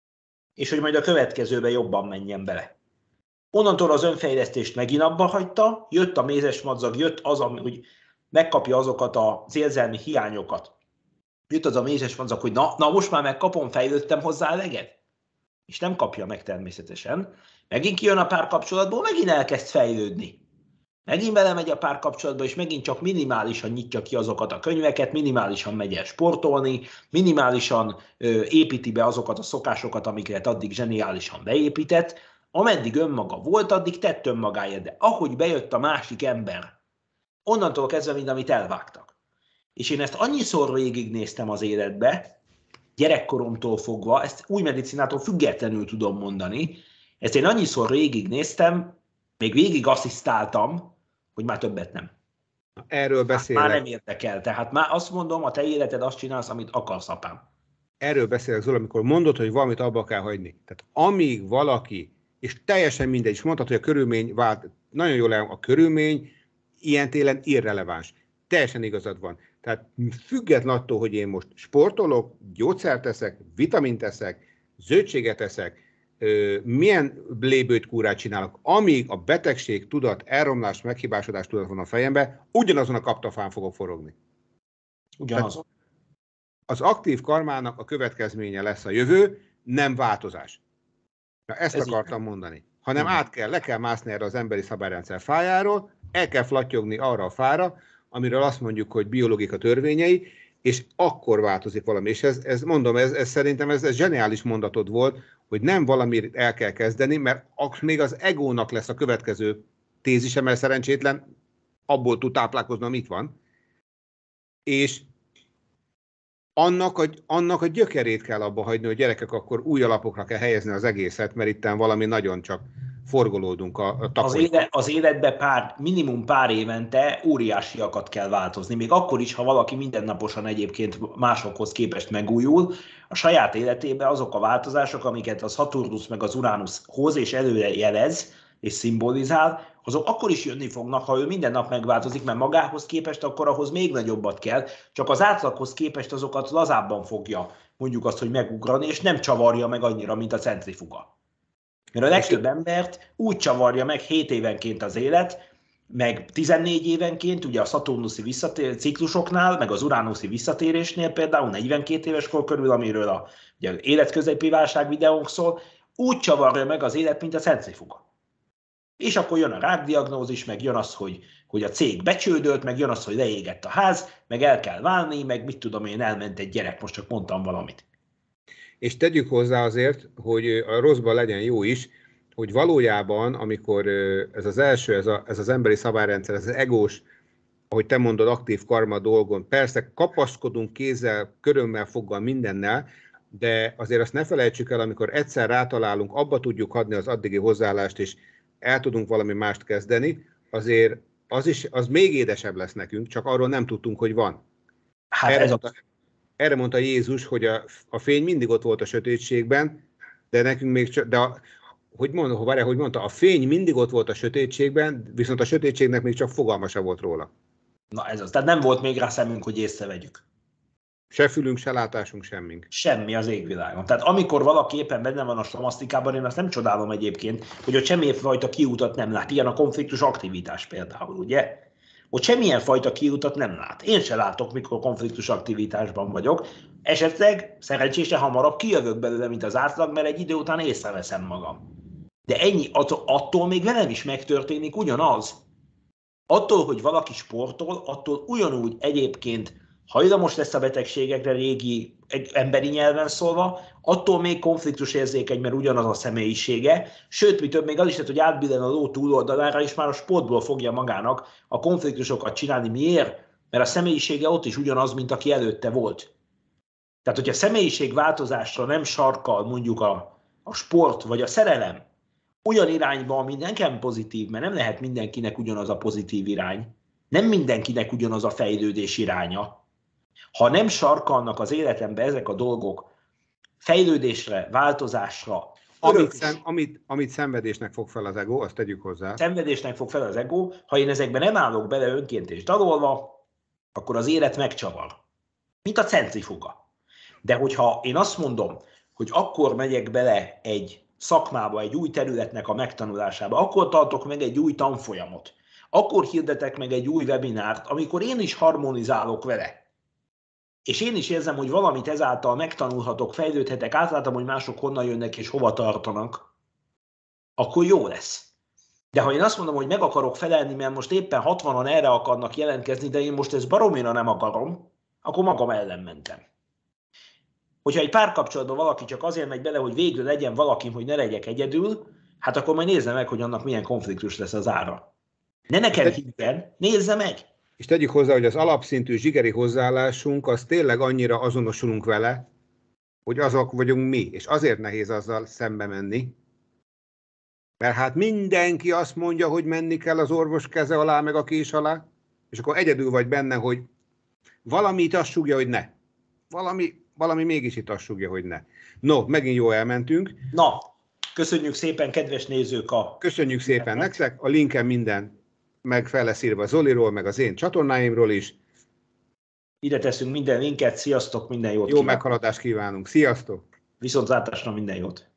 és hogy majd a következőbe jobban menjen bele. Onnantól az önfejlesztést megint abba hagyta, jött a mézes madzag, jött az, hogy megkapja azokat az érzelmi hiányokat. Jött az a mézes madzag, hogy na most már megkapom, fejlődtem hozzá eleget. És nem kapja meg természetesen. Megint kijön a párkapcsolatból, megint elkezd fejlődni. Megint belemegy a párkapcsolatba, és megint csak minimálisan nyitja ki azokat a könyveket, minimálisan megy el sportolni, minimálisan építi be azokat a szokásokat, amiket addig zseniálisan beépített. Ameddig önmaga volt, addig tett önmagáért, de ahogy bejött a másik ember, onnantól kezdve, mint amit elvágtak. És én ezt annyiszor végignéztem az életbe, gyerekkoromtól fogva, ezt új medicinától függetlenül tudom mondani, ezt én annyiszor végignéztem, még végig asszisztáltam, hogy már többet nem. Erről beszélek. Már nem érdekel. Tehát már azt mondom, a te életed azt csinálsz, amit akarsz, apám. Erről beszélek, Zola, amikor mondod, hogy valamit abba kell hagyni. Tehát amíg valaki, és teljesen mindegy, és mondtad, hogy a körülmény vált, nagyon jól a körülmény ilyen télen irreleváns. Teljesen igazad van. Tehát független attól, hogy én most sportolok, gyógyszert eszek, vitamint eszek, zöldséget eszek, milyen lébőtkúrát csinálok, amíg a betegség tudat, elromlás, meghibásodás tudat van a fejembe, ugyanazon a kaptafán fogok forogni. Ugyanazon. Az aktív karmának a következménye lesz a jövő, nem változás. Na, ezt akartam mondani. Hanem le kell mászni erre az emberi szabályrendszer fájáról, el kell flattyogni arra a fára, amiről azt mondjuk, hogy biológika törvényei, és akkor változik valami. És ez mondom, szerintem ez zseniális mondatod volt, hogy nem valamit el kell kezdeni, mert még az egónak lesz a következő tézise, mert szerencsétlen abból tud táplálkozni, amit van. És annak a gyökerét kell abba hagyni, hogy gyerekek, akkor új alapokra kell helyezni az egészet, mert itt valami nagyon csak forgolódunk a takony. Az életbe minimum pár évente óriásiakat kell változni. Még akkor is, ha valaki mindennaposan egyébként másokhoz képest megújul, a saját életében azok a változások, amiket az Saturnus meg az Uranus hoz és előre jelez és szimbolizál, azok akkor is jönni fognak, ha ő minden nap megváltozik, mert magához képest akkor ahhoz még nagyobbat kell, csak az átlaghoz képest azokat lazábban fogja mondjuk azt, hogy megugrani, és nem csavarja meg annyira, mint a centrifuga. Mert a legtöbb embert úgy csavarja meg 7 évenként az élet, meg 14 évenként, ugye a szaturnuszi ciklusoknál, meg az uránuszi visszatérésnél például 42 éves kor körül, amiről ugye az életközepi válság videónk szól, úgy csavarja meg az élet, mint a centrifuga. És akkor jön a rákdiagnózis, meg jön az, hogy a cég becsődölt, meg jön az, hogy leégett a ház, meg el kell válni, meg mit tudom én, elment egy gyerek, most csak mondtam valamit. És tegyük hozzá azért, hogy a rosszban legyen jó is, hogy valójában, amikor ez az első, ez az emberi szabályrendszer, ez az egós, ahogy te mondod, aktív karma dolgon, persze kapaszkodunk kézzel, körömmel, foggal, mindennel, de azért azt ne felejtsük el, amikor egyszer rátalálunk, abba tudjuk adni az addigi hozzáállást, és el tudunk valami mást kezdeni, azért az még édesebb lesz nekünk, csak arról nem tudtunk, hogy van. Hát erre mondta Jézus, hogy a fény mindig ott volt a sötétségben, de nekünk még csak, hogy mondta, a fény mindig ott volt a sötétségben, viszont a sötétségnek még csak fogalma sem volt róla. Na ez az, tehát nem volt még rá szemünk, hogy észrevegyük. Se fülünk, se látásunk, semmink. Semmi az égvilágon. Tehát amikor valaki éppen benne van a slamasztikában, én azt nem csodálom egyébként, hogy ott semmilyen fajta kiutat nem lát. Ilyen a konfliktus aktivitás például, ugye? Ott semmilyen fajta kiutat nem lát. Én se látok, mikor konfliktus aktivitásban vagyok. Esetleg szerencsére hamarabb kijövök belőle, mint az átlag, mert egy idő után észreveszem magam. De ennyi, attól még velem is megtörténik ugyanaz. Attól, hogy valaki sportol, attól ugyanúgy egyébként hajlamos lesz a betegségekre, régi emberi nyelven szólva, attól még konfliktusérzékeny, mert ugyanaz a személyisége, sőt, mi több, még az is lehet, hogy átbillen a ló túloldalára, és már a sportból fogja magának a konfliktusokat csinálni. Miért? Mert a személyisége ott is ugyanaz, mint aki előtte volt. Tehát, hogyha a személyiség változásra nem sarkal mondjuk a sport vagy a szerelem olyan irányba, ami nekem pozitív, mert nem lehet mindenkinek ugyanaz a pozitív irány, nem mindenkinek ugyanaz a fejlődés iránya. Ha nem sarkalnak az életembe ezek a dolgok fejlődésre, változásra, amit szenvedésnek fog fel az ego, azt tegyük hozzá. Szenvedésnek fog fel az ego, ha én ezekben nem állok bele önként és dalolva, akkor az élet megcsavar. Mint a centrifuga. De hogyha én azt mondom, hogy akkor megyek bele egy szakmába, egy új területnek a megtanulásába, akkor tartok meg egy új tanfolyamot, akkor hirdetek meg egy új webinárt, amikor én is harmonizálok vele. És én is érzem, hogy valamit ezáltal megtanulhatok, fejlődhetek, átlátom, hogy mások honnan jönnek és hova tartanak, akkor jó lesz. De ha én azt mondom, hogy meg akarok felelni, mert most éppen 60-an erre akarnak jelentkezni, de én most ezt baromira nem akarom, akkor magam ellen mentem. Hogyha egy párkapcsolatban valaki csak azért megy bele, hogy végül legyen valakim, hogy ne legyek egyedül, hát akkor majd nézze meg, hogy annak milyen konfliktus lesz az ára. Ne nekem higgyen, nézze meg! És tegyük hozzá, hogy az alapszintű zsigeri hozzáállásunk, az tényleg annyira azonosulunk vele, hogy azok vagyunk mi, és azért nehéz azzal szembe menni. Mert hát mindenki azt mondja, hogy menni kell az orvos keze alá, meg a kés alá, és akkor egyedül vagy benne, hogy valami itt azt súgja, hogy ne. Valami mégis itt azt súgja, hogy ne. No, megint jól elmentünk. Na, köszönjük szépen, kedves nézők! Köszönjük szépen nektek, a linken minden meg fel lesz írva Zoliról, meg az én csatornáimról is. Ide teszünk minden linket, sziasztok, minden jót Jó meghaladást kívánunk, sziasztok! Viszontlátásra, minden jót!